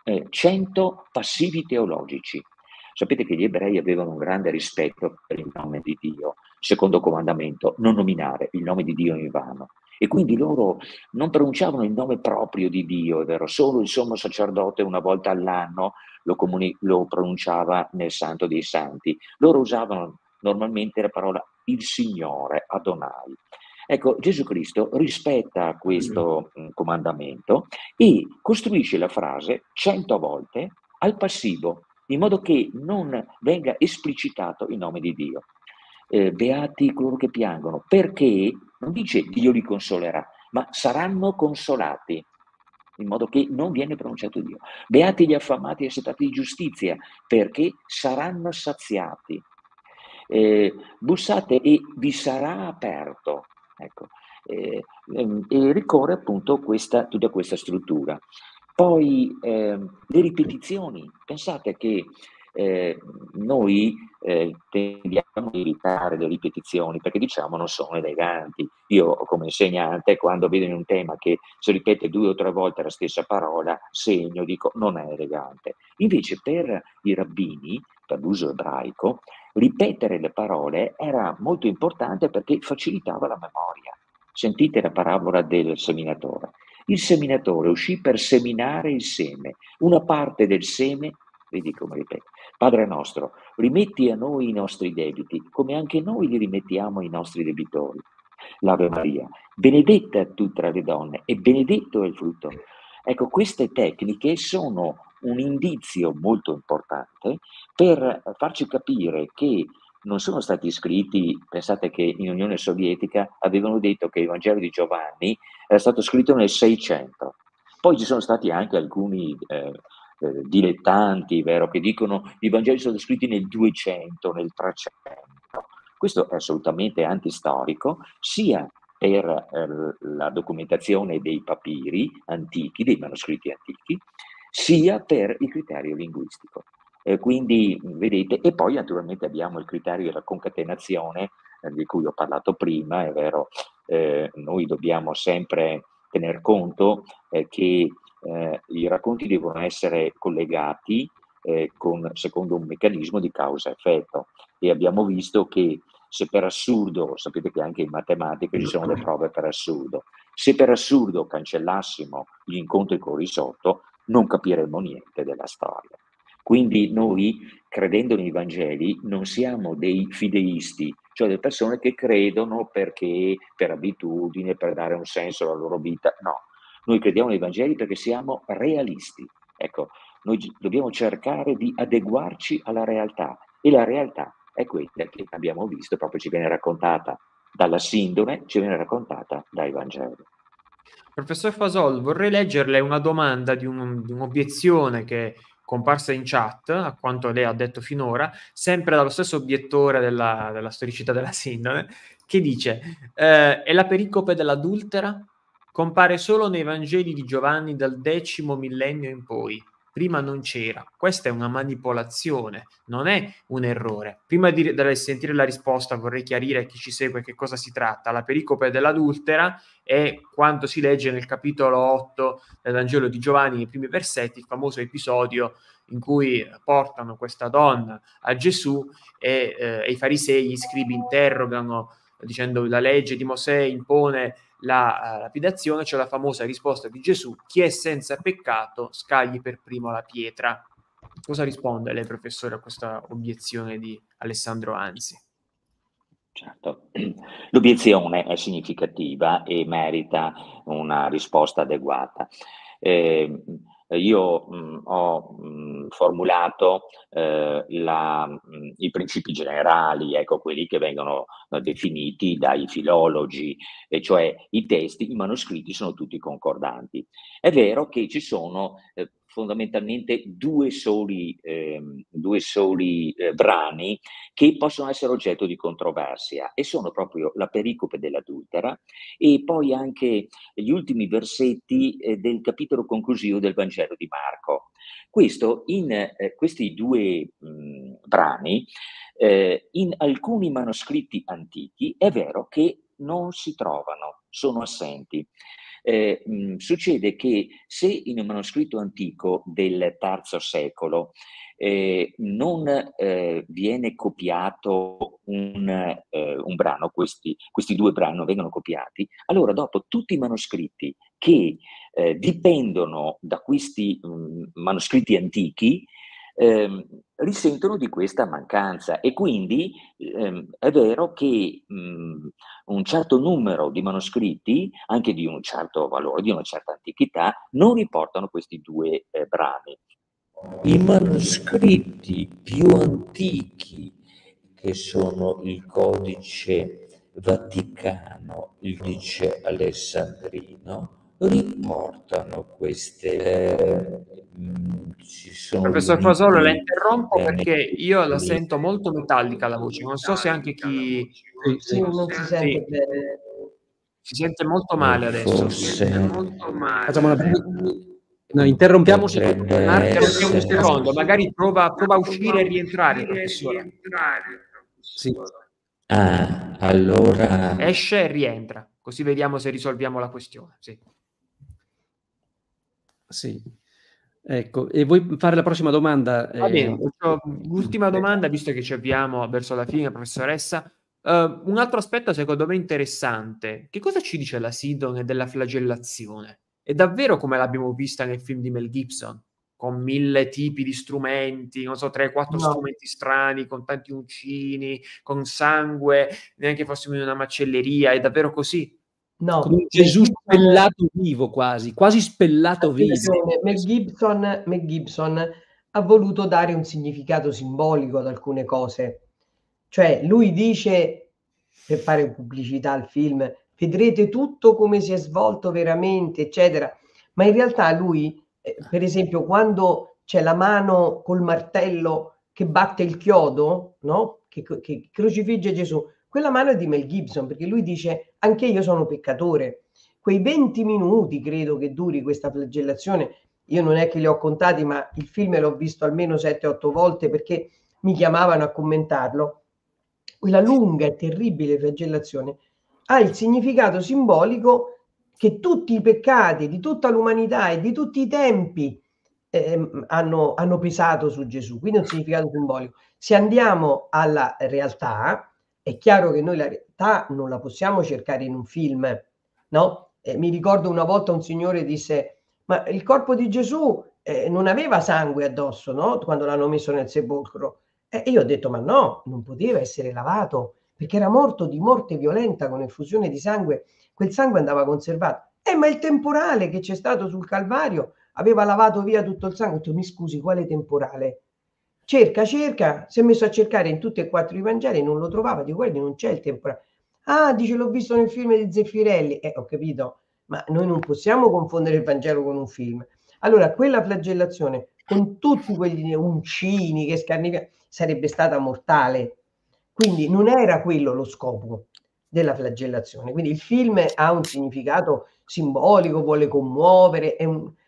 100 passivi teologici. Sapete che gli ebrei avevano un grande rispetto per il nome di Dio. Secondo comandamento, non nominare il nome di Dio in vano. E quindi loro non pronunciavano il nome proprio di Dio, è vero, solo il sommo sacerdote una volta all'anno lo pronunciava nel Santo dei Santi. Loro usavano normalmente la parola il Signore, Adonai. Ecco, Gesù Cristo rispetta questo comandamento e costruisce la frase 100 volte al passivo, in modo che non venga esplicitato il nome di Dio. Beati coloro che piangono, perché non dice Dio li consolerà, ma saranno consolati, in modo che non viene pronunciato Dio. Beati gli affamati e assetati di giustizia, perché saranno saziati. Bussate e vi sarà aperto. Ecco, e ricorre appunto tutta questa struttura. Poi le ripetizioni, pensate che noi tendiamo a evitare le ripetizioni perché diciamo non sono eleganti. Io come insegnante quando vedo in un tema che si ripete 2 o 3 volte la stessa parola, segno, dico non è elegante. Invece per i rabbini, per l'uso ebraico, ripetere le parole era molto importante perché facilitava la memoria. Sentite la parabola del seminatore. Il seminatore uscì per seminare il seme. Una parte del seme, vedi come ripeto, Padre nostro, rimetti a noi i nostri debiti, come anche noi li rimettiamo ai nostri debitori. L'Ave Maria, benedetta tu tra le donne e benedetto è il frutto. Ecco, queste tecniche sono un indizio molto importante per farci capire che non sono stati scritti, pensate che in Unione Sovietica avevano detto che il Vangelo di Giovanni era stato scritto nel 600, poi ci sono stati anche alcuni dilettanti, vero, che dicono che i Vangeli sono scritti nel 200, nel 300. Questo è assolutamente antistorico, sia per la documentazione dei papiri antichi, dei manoscritti antichi, sia per il criterio linguistico. Quindi vedete, e poi naturalmente abbiamo il criterio della concatenazione di cui ho parlato prima, è vero, noi dobbiamo sempre tener conto che i racconti devono essere collegati secondo un meccanismo di causa-effetto e abbiamo visto che se per assurdo, sapete che anche in matematica ci sono le prove per assurdo, se per assurdo cancellassimo gli incontri con risotto non capiremmo niente della storia. Quindi noi, credendo nei Vangeli, non siamo dei fideisti, cioè delle persone che credono perché per abitudine, per dare un senso alla loro vita. No, noi crediamo nei Vangeli perché siamo realisti. Ecco, noi dobbiamo cercare di adeguarci alla realtà e la realtà è quella che abbiamo visto, proprio ci viene raccontata dalla sindone, ci viene raccontata dai Vangeli. Professor Fasol, vorrei leggerle una domanda di un'obiezione che è comparsa in chat, a quanto lei ha detto finora, sempre dallo stesso obiettore della storicità della sindone, che dice: è la pericope dell'adultera? Compare solo nei Vangeli di Giovanni dal X millennio in poi. Prima non c'era. Questa è una manipolazione, non è un errore. Prima di sentire la risposta vorrei chiarire a chi ci segue che cosa si tratta. La pericope dell'adultera è quanto si legge nel capitolo 8 del Vangelo di Giovanni, nei primi versetti, il famoso episodio in cui portano questa donna a Gesù e i farisei, gli scribi interrogano dicendo la legge di Mosè impone la lapidazione. C'è la famosa risposta di Gesù: chi è senza peccato scagli per primo la pietra. Cosa risponde lei, professore, a questa obiezione di Alessandro Anzi? Certo, l'obiezione è significativa e merita una risposta adeguata. Io ho formulato i principi generali, ecco, quelli che vengono definiti dai filologi, e cioè i testi, i manoscritti sono tutti concordanti. È vero che ci sono fondamentalmente due soli brani che possono essere oggetto di controversia, e sono proprio la pericope dell'adultera e poi anche gli ultimi versetti del capitolo conclusivo del Vangelo di Marco. Questo in questi due brani, in alcuni manoscritti antichi è vero che non si trovano, sono assenti. Succede che se in un manoscritto antico del III secolo non viene copiato un brano, questi due brani non vengono copiati, allora dopo tutti i manoscritti che dipendono da questi manoscritti antichi risentono di questa mancanza, e quindi è vero che un certo numero di manoscritti, anche di un certo valore, di una certa antichità, non riportano questi due brani. I manoscritti più antichi, che sono il Codice Vaticano, il Codice Alessandrino, riportano queste. Ci sono Professor Fasolo, la interrompo perché io la sento molto metallica la voce, non so se anche chi... Sì, non si sente bene. Si sente molto male adesso. Facciamo una no, interrompiamo un secondo, magari prova a uscire e rientrare, professore. Sì. Allora esce e rientra, così vediamo se risolviamo la questione. Sì. Ecco, e vuoi fare la prossima domanda? Va bene, l'ultima domanda, visto che ci avviamo verso la fine, professoressa. Un altro aspetto secondo me interessante: che cosa ci dice la sindone della flagellazione? È davvero come l'abbiamo vista nel film di Mel Gibson, con 1000 tipi di strumenti, non so, 3-4 strumenti strani, con tanti uncini, con sangue, neanche fossimo in una macelleria? È davvero così? No, come Gesù spellato vivo, quasi spellato vivo. Mel Gibson ha voluto dare un significato simbolico ad alcune cose. Cioè, lui dice, per fare pubblicità al film, vedrete tutto come si è svolto veramente, eccetera. Ma in realtà lui, per esempio, quando c'è la mano col martello che batte il chiodo, no? Che crocifigge Gesù, quella mano è di Mel Gibson, perché lui dice: anche io sono peccatore. Quei 20 minuti credo che duri questa flagellazione, io non è che li ho contati, ma il film l'ho visto almeno 7-8 volte perché mi chiamavano a commentarlo. Quella lunga e terribile flagellazione ha il significato simbolico che tutti i peccati di tutta l'umanità e di tutti i tempi hanno pesato su Gesù, quindi è un significato simbolico. Se andiamo alla realtà, è chiaro che noi la realtà non la possiamo cercare in un film, no? Mi ricordo una volta un signore disse: ma il corpo di Gesù non aveva sangue addosso, no? Quando l'hanno messo nel sepolcro. E io ho detto: ma no, non poteva essere lavato, perché era morto di morte violenta con effusione di sangue, quel sangue andava conservato. Ma il temporale che c'è stato sul Calvario aveva lavato via tutto il sangue. Ho detto: mi scusi, quale temporale? Cerca, si è messo a cercare in tutti e 4 i Vangeli, non lo trovava, dico: guardi, non c'è il temporale. Ah, dice, l'ho visto nel film di Zeffirelli. Ho capito, ma noi non possiamo confondere il Vangelo con un film. Allora, quella flagellazione, con tutti quegli uncini che scarnificano, sarebbe stata mortale. Quindi non era quello lo scopo della flagellazione. Quindi il film ha un significato simbolico, vuole commuovere,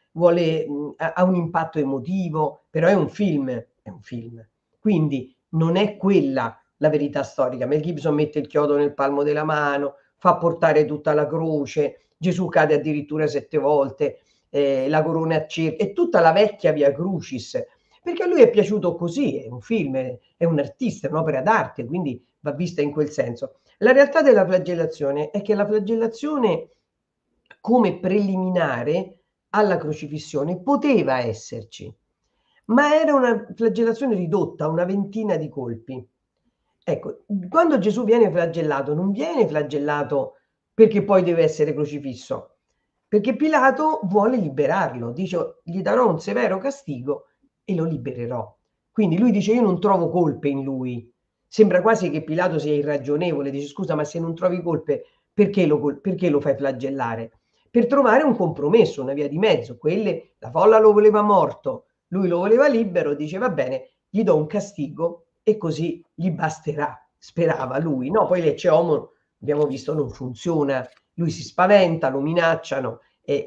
ha un impatto emotivo, però è un film, è un film. Quindi non è quella la verità storica. Mel Gibson mette il chiodo nel palmo della mano, fa portare tutta la croce, Gesù cade addirittura 7 volte, la corona a cerchio, è tutta la vecchia Via Crucis, perché a lui è piaciuto così, è un film, è un artista, è un'opera d'arte, quindi va vista in quel senso. La realtà della flagellazione è che la flagellazione come preliminare alla crocifissione poteva esserci, ma era una flagellazione ridotta, una ventina di colpi. Ecco, quando Gesù viene flagellato, non viene flagellato perché poi deve essere crocifisso, perché Pilato vuole liberarlo, dice gli darò un severo castigo e lo libererò. Quindi lui dice io non trovo colpe in lui. Sembra quasi che Pilato sia irragionevole, dice scusa ma se non trovi colpe perché lo fai flagellare? Per trovare un compromesso, una via di mezzo. La folla lo voleva morto, lui lo voleva libero, dice va bene, gli do un castigo e così gli basterà, sperava lui. No, poi Lecce Homo, abbiamo visto, non funziona, lui si spaventa, lo minacciano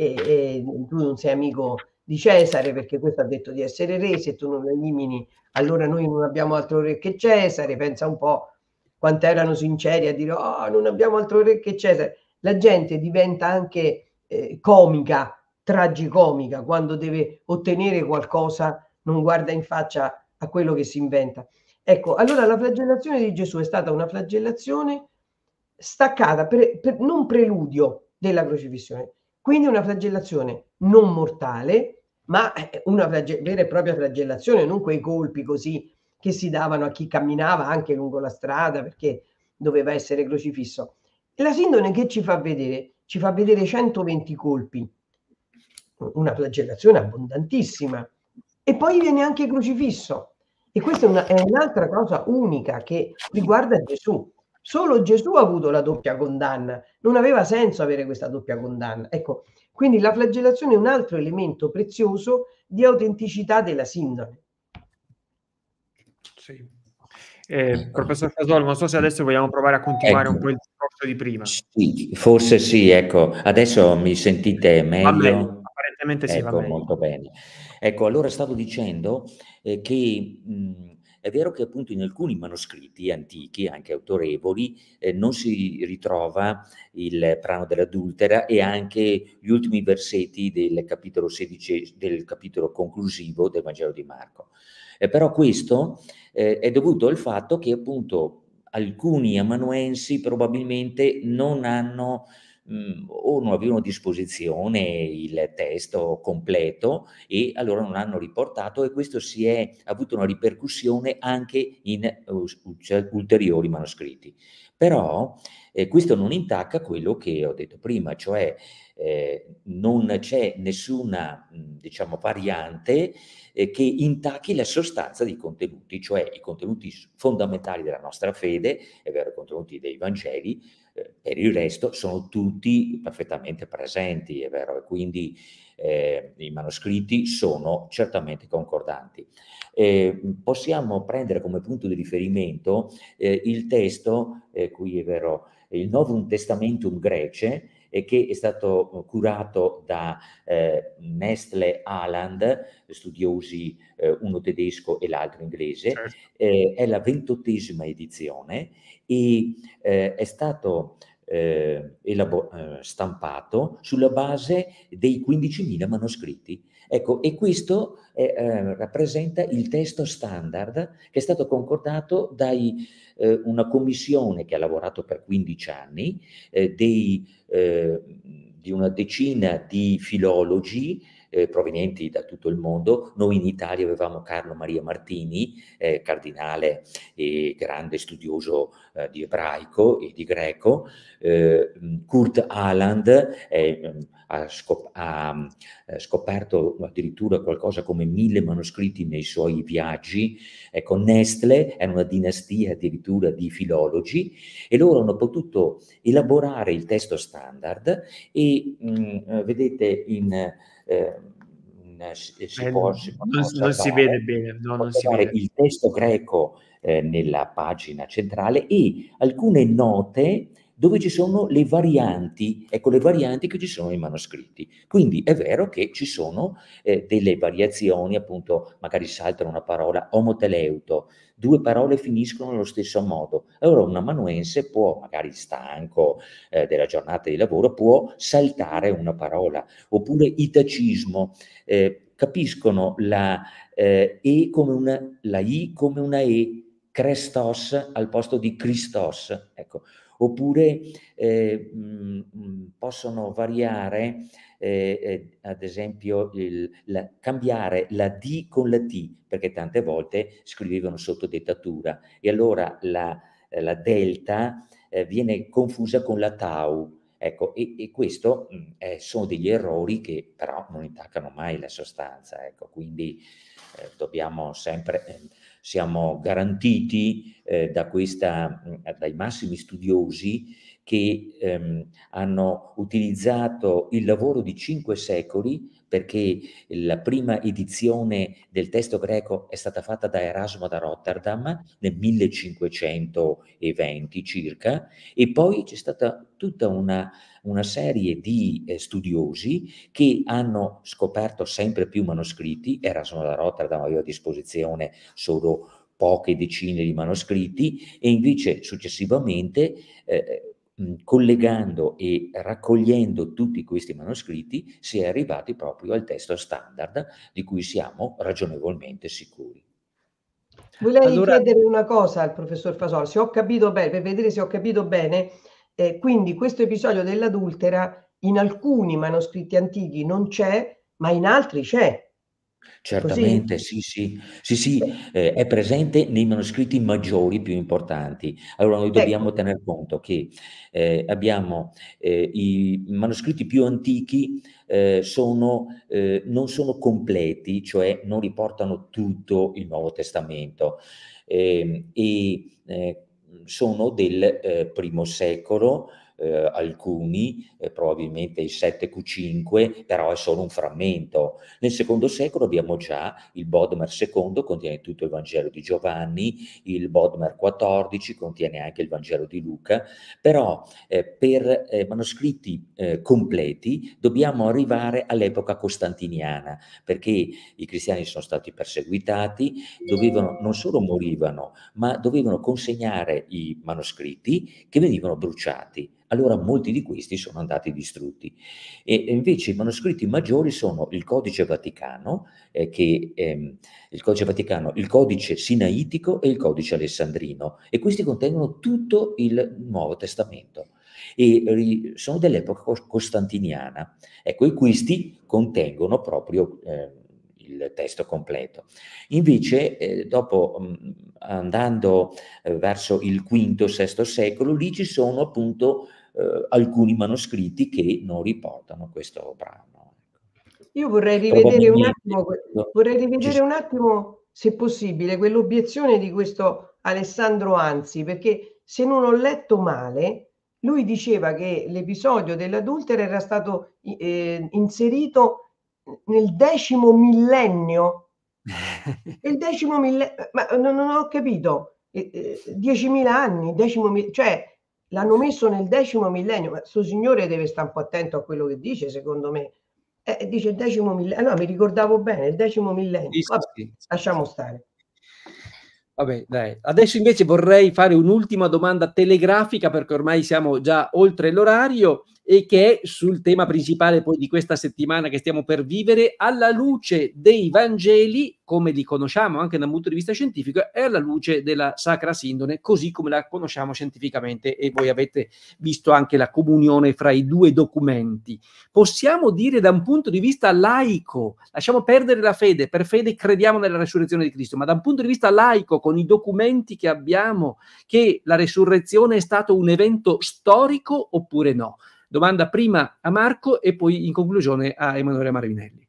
e tu non sei amico di Cesare perché questo ha detto di essere re, se tu non lo elimini allora noi non abbiamo altro re che Cesare, pensa un po' quanto erano sinceri a dire oh non abbiamo altro re che Cesare. La gente diventa anche comica, tragicomica, quando deve ottenere qualcosa non guarda in faccia a quello che si inventa. Ecco, allora la flagellazione di Gesù è stata una flagellazione staccata, non preludio della crocifissione, quindi una flagellazione non mortale, ma una vera e propria flagellazione, non quei colpi così che si davano a chi camminava anche lungo la strada perché doveva essere crocifisso. La sindone che ci fa vedere? Ci fa vedere 120 colpi, una flagellazione abbondantissima, e poi viene anche crocifisso. E questa è un'altra cosa unica che riguarda Gesù. Solo Gesù ha avuto la doppia condanna, non aveva senso avere questa doppia condanna. Ecco, quindi la flagellazione è un altro elemento prezioso di autenticità della sindone. Sì. Professor Casolo, non so se adesso vogliamo provare a continuare un po' il discorso di prima. Sì, forse sì, ecco, adesso mi sentite meglio? Va meglio, apparentemente sì, ecco, va meglio. molto bene. Ecco, allora stavo dicendo che è vero che appunto in alcuni manoscritti antichi, anche autorevoli, non si ritrova il brano dell'adultera e anche gli ultimi versetti del capitolo 16, del capitolo conclusivo del Vangelo di Marco. Però questo è dovuto al fatto che appunto alcuni amanuensi probabilmente non hanno o non avevano a disposizione il testo completo e allora non hanno riportato, e questo ha avuto una ripercussione anche in ulteriori manoscritti. Però questo non intacca quello che ho detto prima, cioè non c'è nessuna diciamo variante che intacchi la sostanza dei contenuti, cioè i contenuti fondamentali della nostra fede, è vero, i contenuti dei Vangeli, per il resto sono tutti perfettamente presenti, è vero, e quindi i manoscritti sono certamente concordanti. Possiamo prendere come punto di riferimento il testo, qui è vero, il Novum Testamentum Grece, che è stato curato da Nestle Aland, studiosi, uno tedesco e l'altro inglese, Certo. è la 28ª edizione e è stato stampato sulla base dei 15.000 manoscritti. Ecco, e questo rappresenta il testo standard che è stato concordato da una commissione che ha lavorato per 15 anni, di una decina di filologi provenienti da tutto il mondo. Noi in Italia avevamo Carlo Maria Martini, cardinale e grande studioso di ebraico e di greco. Kurt Aland ha scoperto addirittura qualcosa come 1000 manoscritti nei suoi viaggi. Ecco, Nestle è una dinastia addirittura di filologi, e loro hanno potuto elaborare il testo standard e vedete non si vede bene, no, non si vede. Il testo greco nella pagina centrale e alcune note dove ci sono le varianti, ecco, le varianti che ci sono nei manoscritti. Quindi è vero che ci sono delle variazioni, appunto, magari saltano una parola, omoteleuto, 2 parole finiscono allo stesso modo. Allora un amanuense può, magari stanco della giornata di lavoro, può saltare una parola, oppure itacismo, capiscono la E come la I come una E, Christos al posto di Christos, ecco. Oppure possono variare, ad esempio, cambiare la D con la T, perché tante volte scrivevano sotto dettatura e allora la delta viene confusa con la tau. Ecco, e questo sono degli errori che però non intaccano mai la sostanza, ecco, quindi dobbiamo sempre, siamo garantiti dai massimi studiosi che hanno utilizzato il lavoro di 5 secoli, perché la prima edizione del testo greco è stata fatta da Erasmo da Rotterdam nel 1520 circa, e poi c'è stata tutta una serie di studiosi che hanno scoperto sempre più manoscritti. Erasmo da Rotterdam aveva a disposizione solo poche decine di manoscritti, e invece successivamente collegando e raccogliendo tutti questi manoscritti si è arrivati proprio al testo standard, di cui siamo ragionevolmente sicuri. Volevo chiedere una cosa al professor Fasol, se ho capito bene, per vedere se ho capito bene, quindi questo episodio dell'adultera in alcuni manoscritti antichi non c'è, ma in altri c'è. Certamente, sì, è presente nei manoscritti maggiori più importanti. Allora noi dobbiamo tener conto che abbiamo i manoscritti più antichi non sono completi, cioè non riportano tutto il Nuovo Testamento, sono del primo secolo. Alcuni, probabilmente il 7Q5, però è solo un frammento. Nel secondo secolo abbiamo già il Bodmer II, contiene tutto il Vangelo di Giovanni, il Bodmer XIV contiene anche il Vangelo di Luca, però per manoscritti completi dobbiamo arrivare all'epoca costantiniana, perché i cristiani sono stati perseguitati, non solo morivano, ma dovevano consegnare i manoscritti che venivano bruciati. Allora molti di questi sono andati distrutti, e invece i manoscritti maggiori sono il Codice Vaticano, il Codice Sinaitico e il Codice Alessandrino, e questi contengono tutto il Nuovo Testamento e sono dell'epoca costantiniana. Ecco, e questi contengono proprio il testo completo. Invece dopo, andando verso il V-VI secolo, lì ci sono appunto alcuni manoscritti che non riportano questo brano. Io vorrei rivedere un attimo, se possibile, quell'obiezione di questo Alessandro Anzi, perché se non ho letto male, lui diceva che l'episodio dell'adultera era stato inserito nel 10° millennio. Il 10° millennio, ma non ho capito, 10.000 anni, cioè l'hanno messo nel 10° millennio, ma sto signore deve stare un po' attento a quello che dice, secondo me. Dice il 10° millennio, no, mi ricordavo bene, il 10° millennio. Vabbè, sì. Lasciamo stare. Vabbè, dai. Adesso invece vorrei fare un'ultima domanda telegrafica, perché ormai siamo già oltre l'orario, e che è sul tema principale poi di questa settimana che stiamo per vivere, alla luce dei Vangeli, come li conosciamo anche da un punto di vista scientifico, e alla luce della Sacra Sindone, così come la conosciamo scientificamente, e voi avete visto anche la comunione fra i due documenti. Possiamo dire da un punto di vista laico, lasciamo perdere la fede, per fede crediamo nella resurrezione di Cristo, ma da un punto di vista laico, con i documenti che abbiamo, che la resurrezione è stato un evento storico oppure no? Domanda prima a Marco e poi in conclusione a Emanuele Marvinelli.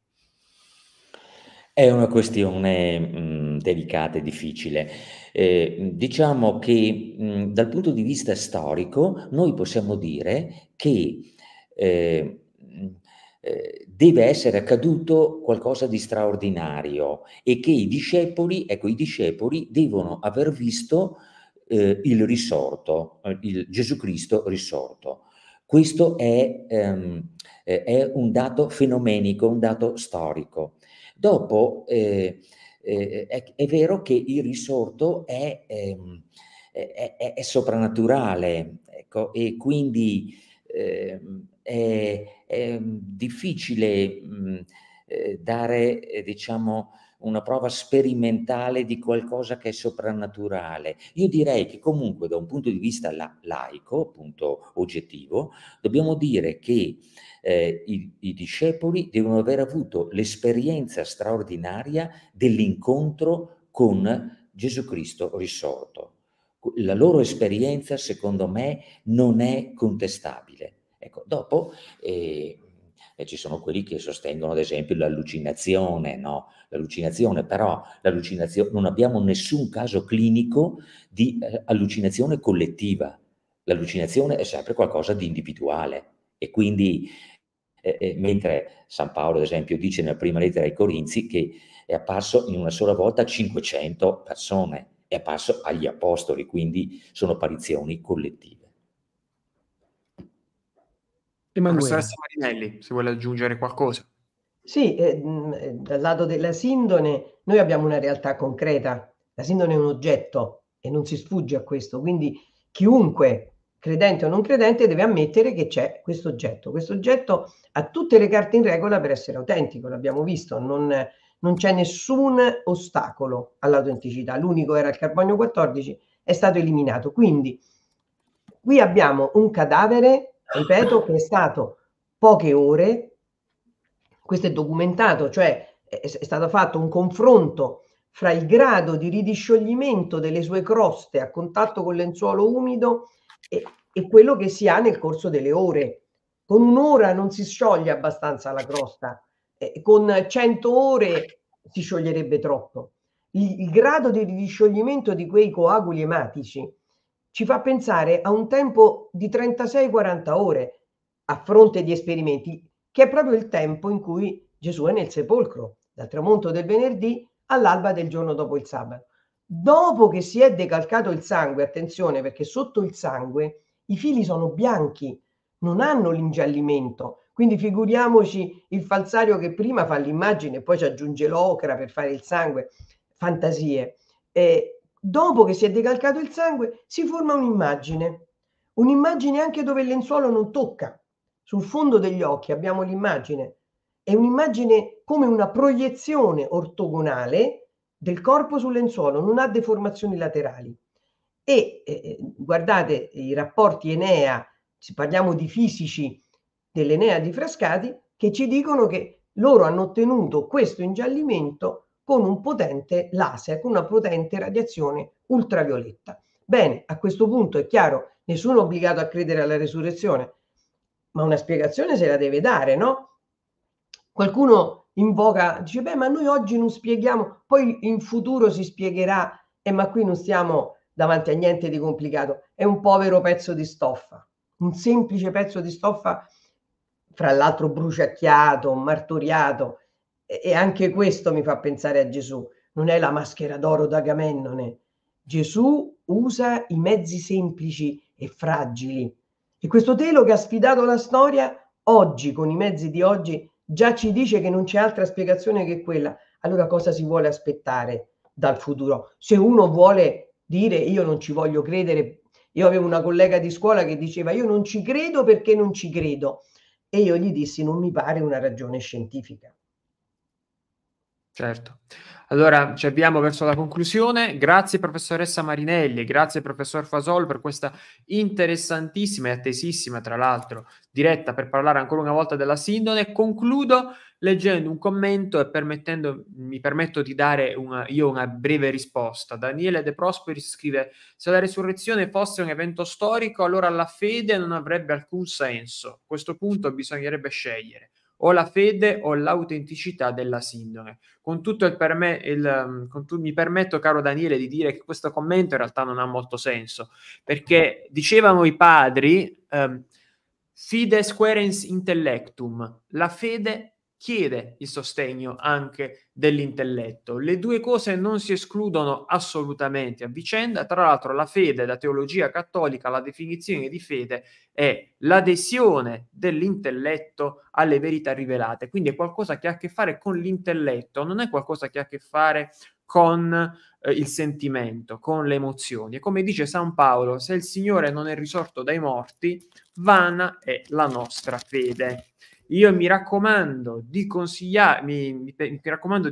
È una questione delicata e difficile. Diciamo che dal punto di vista storico noi possiamo dire che deve essere accaduto qualcosa di straordinario e che i discepoli devono aver visto il risorto, il Gesù Cristo risorto. Questo è un dato fenomenico, un dato storico. Dopo è vero che il risorto è soprannaturale, ecco, e quindi è difficile dare, diciamo, una prova sperimentale di qualcosa che è soprannaturale. Io direi che comunque da un punto di vista laico, appunto oggettivo, dobbiamo dire che i discepoli devono aver avuto l'esperienza straordinaria dell'incontro con Gesù Cristo risorto. La loro esperienza, secondo me, non è contestabile. Ecco, dopo ci sono quelli che sostengono, ad esempio, l'allucinazione, no? L'allucinazione, però non abbiamo nessun caso clinico di allucinazione collettiva. L'allucinazione è sempre qualcosa di individuale e quindi mentre San Paolo, ad esempio, dice nella prima lettera ai Corinzi che è apparso in una sola volta a 500 persone, è apparso agli apostoli, quindi sono apparizioni collettive. Professoressa Marinelli, se vuole aggiungere qualcosa. Sì, dal lato della sindone noi abbiamo una realtà concreta, la sindone è un oggetto e non si sfugge a questo, quindi chiunque, credente o non credente, deve ammettere che c'è questo oggetto ha tutte le carte in regola per essere autentico, l'abbiamo visto, non c'è nessun ostacolo all'autenticità, l'unico era il carbonio 14, è stato eliminato, quindi qui abbiamo un cadavere, ripeto, che è stato poche ore. Questo è documentato, cioè è stato fatto un confronto fra il grado di ridiscioglimento delle sue croste a contatto con lenzuolo umido e quello che si ha nel corso delle ore. Con un'ora non si scioglie abbastanza la crosta, con 100 ore si scioglierebbe troppo. Il grado di ridiscioglimento di quei coaguli ematici ci fa pensare a un tempo di 36-40 ore a fronte di esperimenti, che è proprio il tempo in cui Gesù è nel sepolcro, dal tramonto del venerdì all'alba del giorno dopo il sabato. Dopo che si è decalcato il sangue, attenzione perché sotto il sangue i fili sono bianchi, non hanno l'ingiallimento, quindi figuriamoci il falsario che prima fa l'immagine e poi ci aggiunge l'ocra per fare il sangue, fantasie. Dopo che si è decalcato il sangue si forma un'immagine anche dove il lenzuolo non tocca. Sul fondo degli occhi abbiamo l'immagine, è un'immagine come una proiezione ortogonale del corpo sul lenzuolo, non ha deformazioni laterali. E guardate i rapporti Enea, se parliamo di fisici dell'Enea di Frascati, che ci dicono che loro hanno ottenuto questo ingiallimento con un potente laser, con una potente radiazione ultravioletta. Bene, a questo punto è chiaro, nessuno è obbligato a credere alla resurrezione, ma una spiegazione se la deve dare, no? Qualcuno invoca, dice, beh, ma noi oggi non spieghiamo, poi in futuro si spiegherà, ma qui non stiamo davanti a niente di complicato, è un povero pezzo di stoffa, un semplice pezzo di stoffa, fra l'altro bruciacchiato, martoriato, e anche questo mi fa pensare a Gesù, non è la maschera d'oro d'Agamennone. Gesù usa i mezzi semplici e fragili. E questo telo che ha sfidato la storia, oggi, con i mezzi di oggi, già ci dice che non c'è altra spiegazione che quella. Allora cosa si vuole aspettare dal futuro? Se uno vuole dire io non ci voglio credere Io avevo una collega di scuola che diceva io non ci credo perché non ci credo, e io gli dissi non mi pare una ragione scientifica. Certo. Allora ci avviamo verso la conclusione. Grazie professoressa Marinelli, grazie professor Fasol per questa interessantissima e attesissima, tra l'altro, diretta per parlare ancora una volta della sindone. Concludo leggendo un commento e mi permetto di dare una breve risposta. Daniele De Prosperi scrive: se la resurrezione fosse un evento storico, allora la fede non avrebbe alcun senso. A questo punto bisognerebbe scegliere o la fede o l'autenticità della sindone. Con tutto mi permetto, caro Daniele, di dire che questo commento in realtà non ha molto senso, perché dicevano i padri, fides querens intellectum, la fede chiede il sostegno anche dell'intelletto. Le due cose non si escludono assolutamente a vicenda. Tra l'altro la fede, la teologia cattolica, la definizione di fede è l'adesione dell'intelletto alle verità rivelate, quindi è qualcosa che ha a che fare con l'intelletto, non è qualcosa che ha a che fare con il sentimento, con le emozioni. E come dice San Paolo, se il Signore non è risorto dai morti, vana è la nostra fede. Io mi raccomando di consigliare, mi raccomando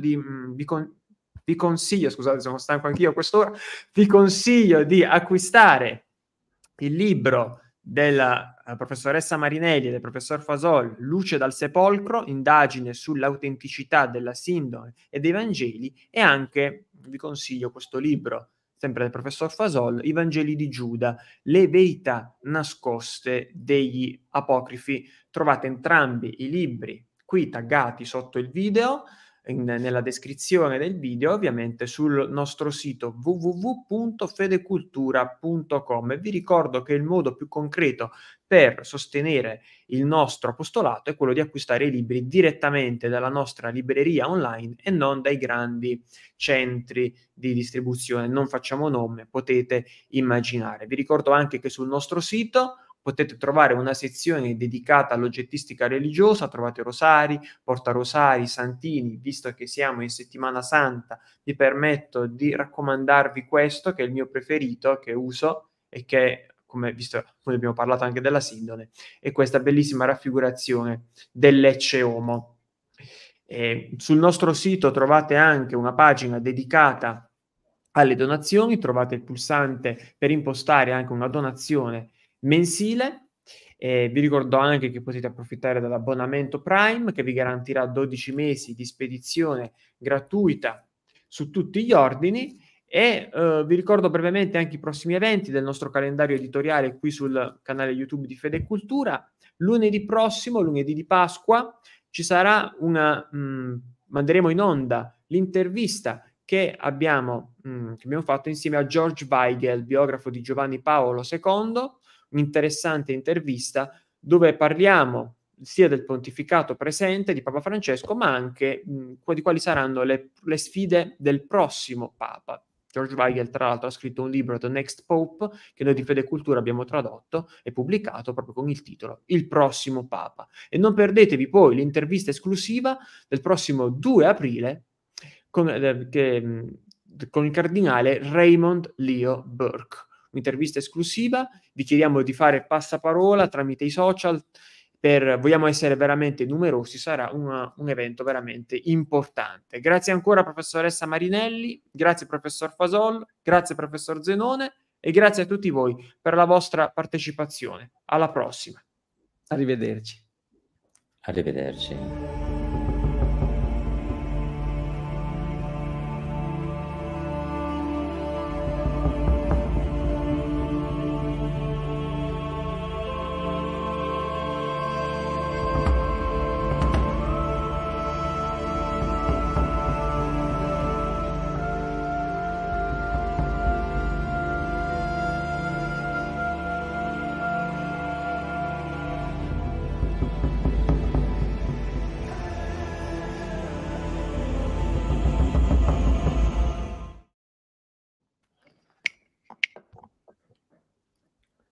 vi consiglio, scusate, sono stanco anch'io a quest'ora, vi consiglio di acquistare il libro della professoressa Marinelli e del professor Fasol, Luce dal sepolcro, indagine sull'autenticità della sindone e dei Vangeli, e anche vi consiglio questo libro, sempre del professor Fasol, I Vangeli di Giuda, le verità nascoste degli apocrifi. Trovate entrambi i libri qui taggati sotto il video, nella descrizione del video, ovviamente sul nostro sito www.fedecultura.com. E vi ricordo che il modo più concreto per sostenere il nostro apostolato è quello di acquistare i libri direttamente dalla nostra libreria online e non dai grandi centri di distribuzione. Non facciamo nome, potete immaginare. Vi ricordo anche che sul nostro sito potete trovare una sezione dedicata all'oggettistica religiosa, trovate rosari, portarosari, santini. Visto che siamo in Settimana Santa, vi permetto di raccomandarvi questo, che è il mio preferito, che uso e che, come abbiamo parlato anche della sindone, è questa bellissima raffigurazione dell'Ecce Homo. Sul nostro sito trovate anche una pagina dedicata alle donazioni, trovate il pulsante per impostare anche una donazione mensile. Vi ricordo anche che potete approfittare dell'abbonamento Prime, che vi garantirà 12 mesi di spedizione gratuita su tutti gli ordini. E vi ricordo brevemente anche i prossimi eventi del nostro calendario editoriale qui sul canale YouTube di Fede e Cultura. Lunedì prossimo, lunedì di Pasqua, ci sarà manderemo in onda l'intervista che abbiamo fatto insieme a George Weigel, biografo di Giovanni Paolo II, un'interessante intervista dove parliamo sia del pontificato presente di Papa Francesco, ma anche di quali saranno le sfide del prossimo Papa. George Weigel, tra l'altro, ha scritto un libro, The Next Pope, che noi di Fede e Cultura abbiamo tradotto e pubblicato proprio con il titolo Il prossimo Papa. E non perdetevi poi l'intervista esclusiva del prossimo 2 aprile con il cardinale Raymond Leo Burke. Un'intervista esclusiva, vi chiediamo di fare passaparola tramite i social, vogliamo essere veramente numerosi, sarà un evento veramente importante. Grazie ancora professoressa Marinelli, grazie professor Fasol, grazie professor Zenone e grazie a tutti voi per la vostra partecipazione. Alla prossima. Arrivederci. Arrivederci.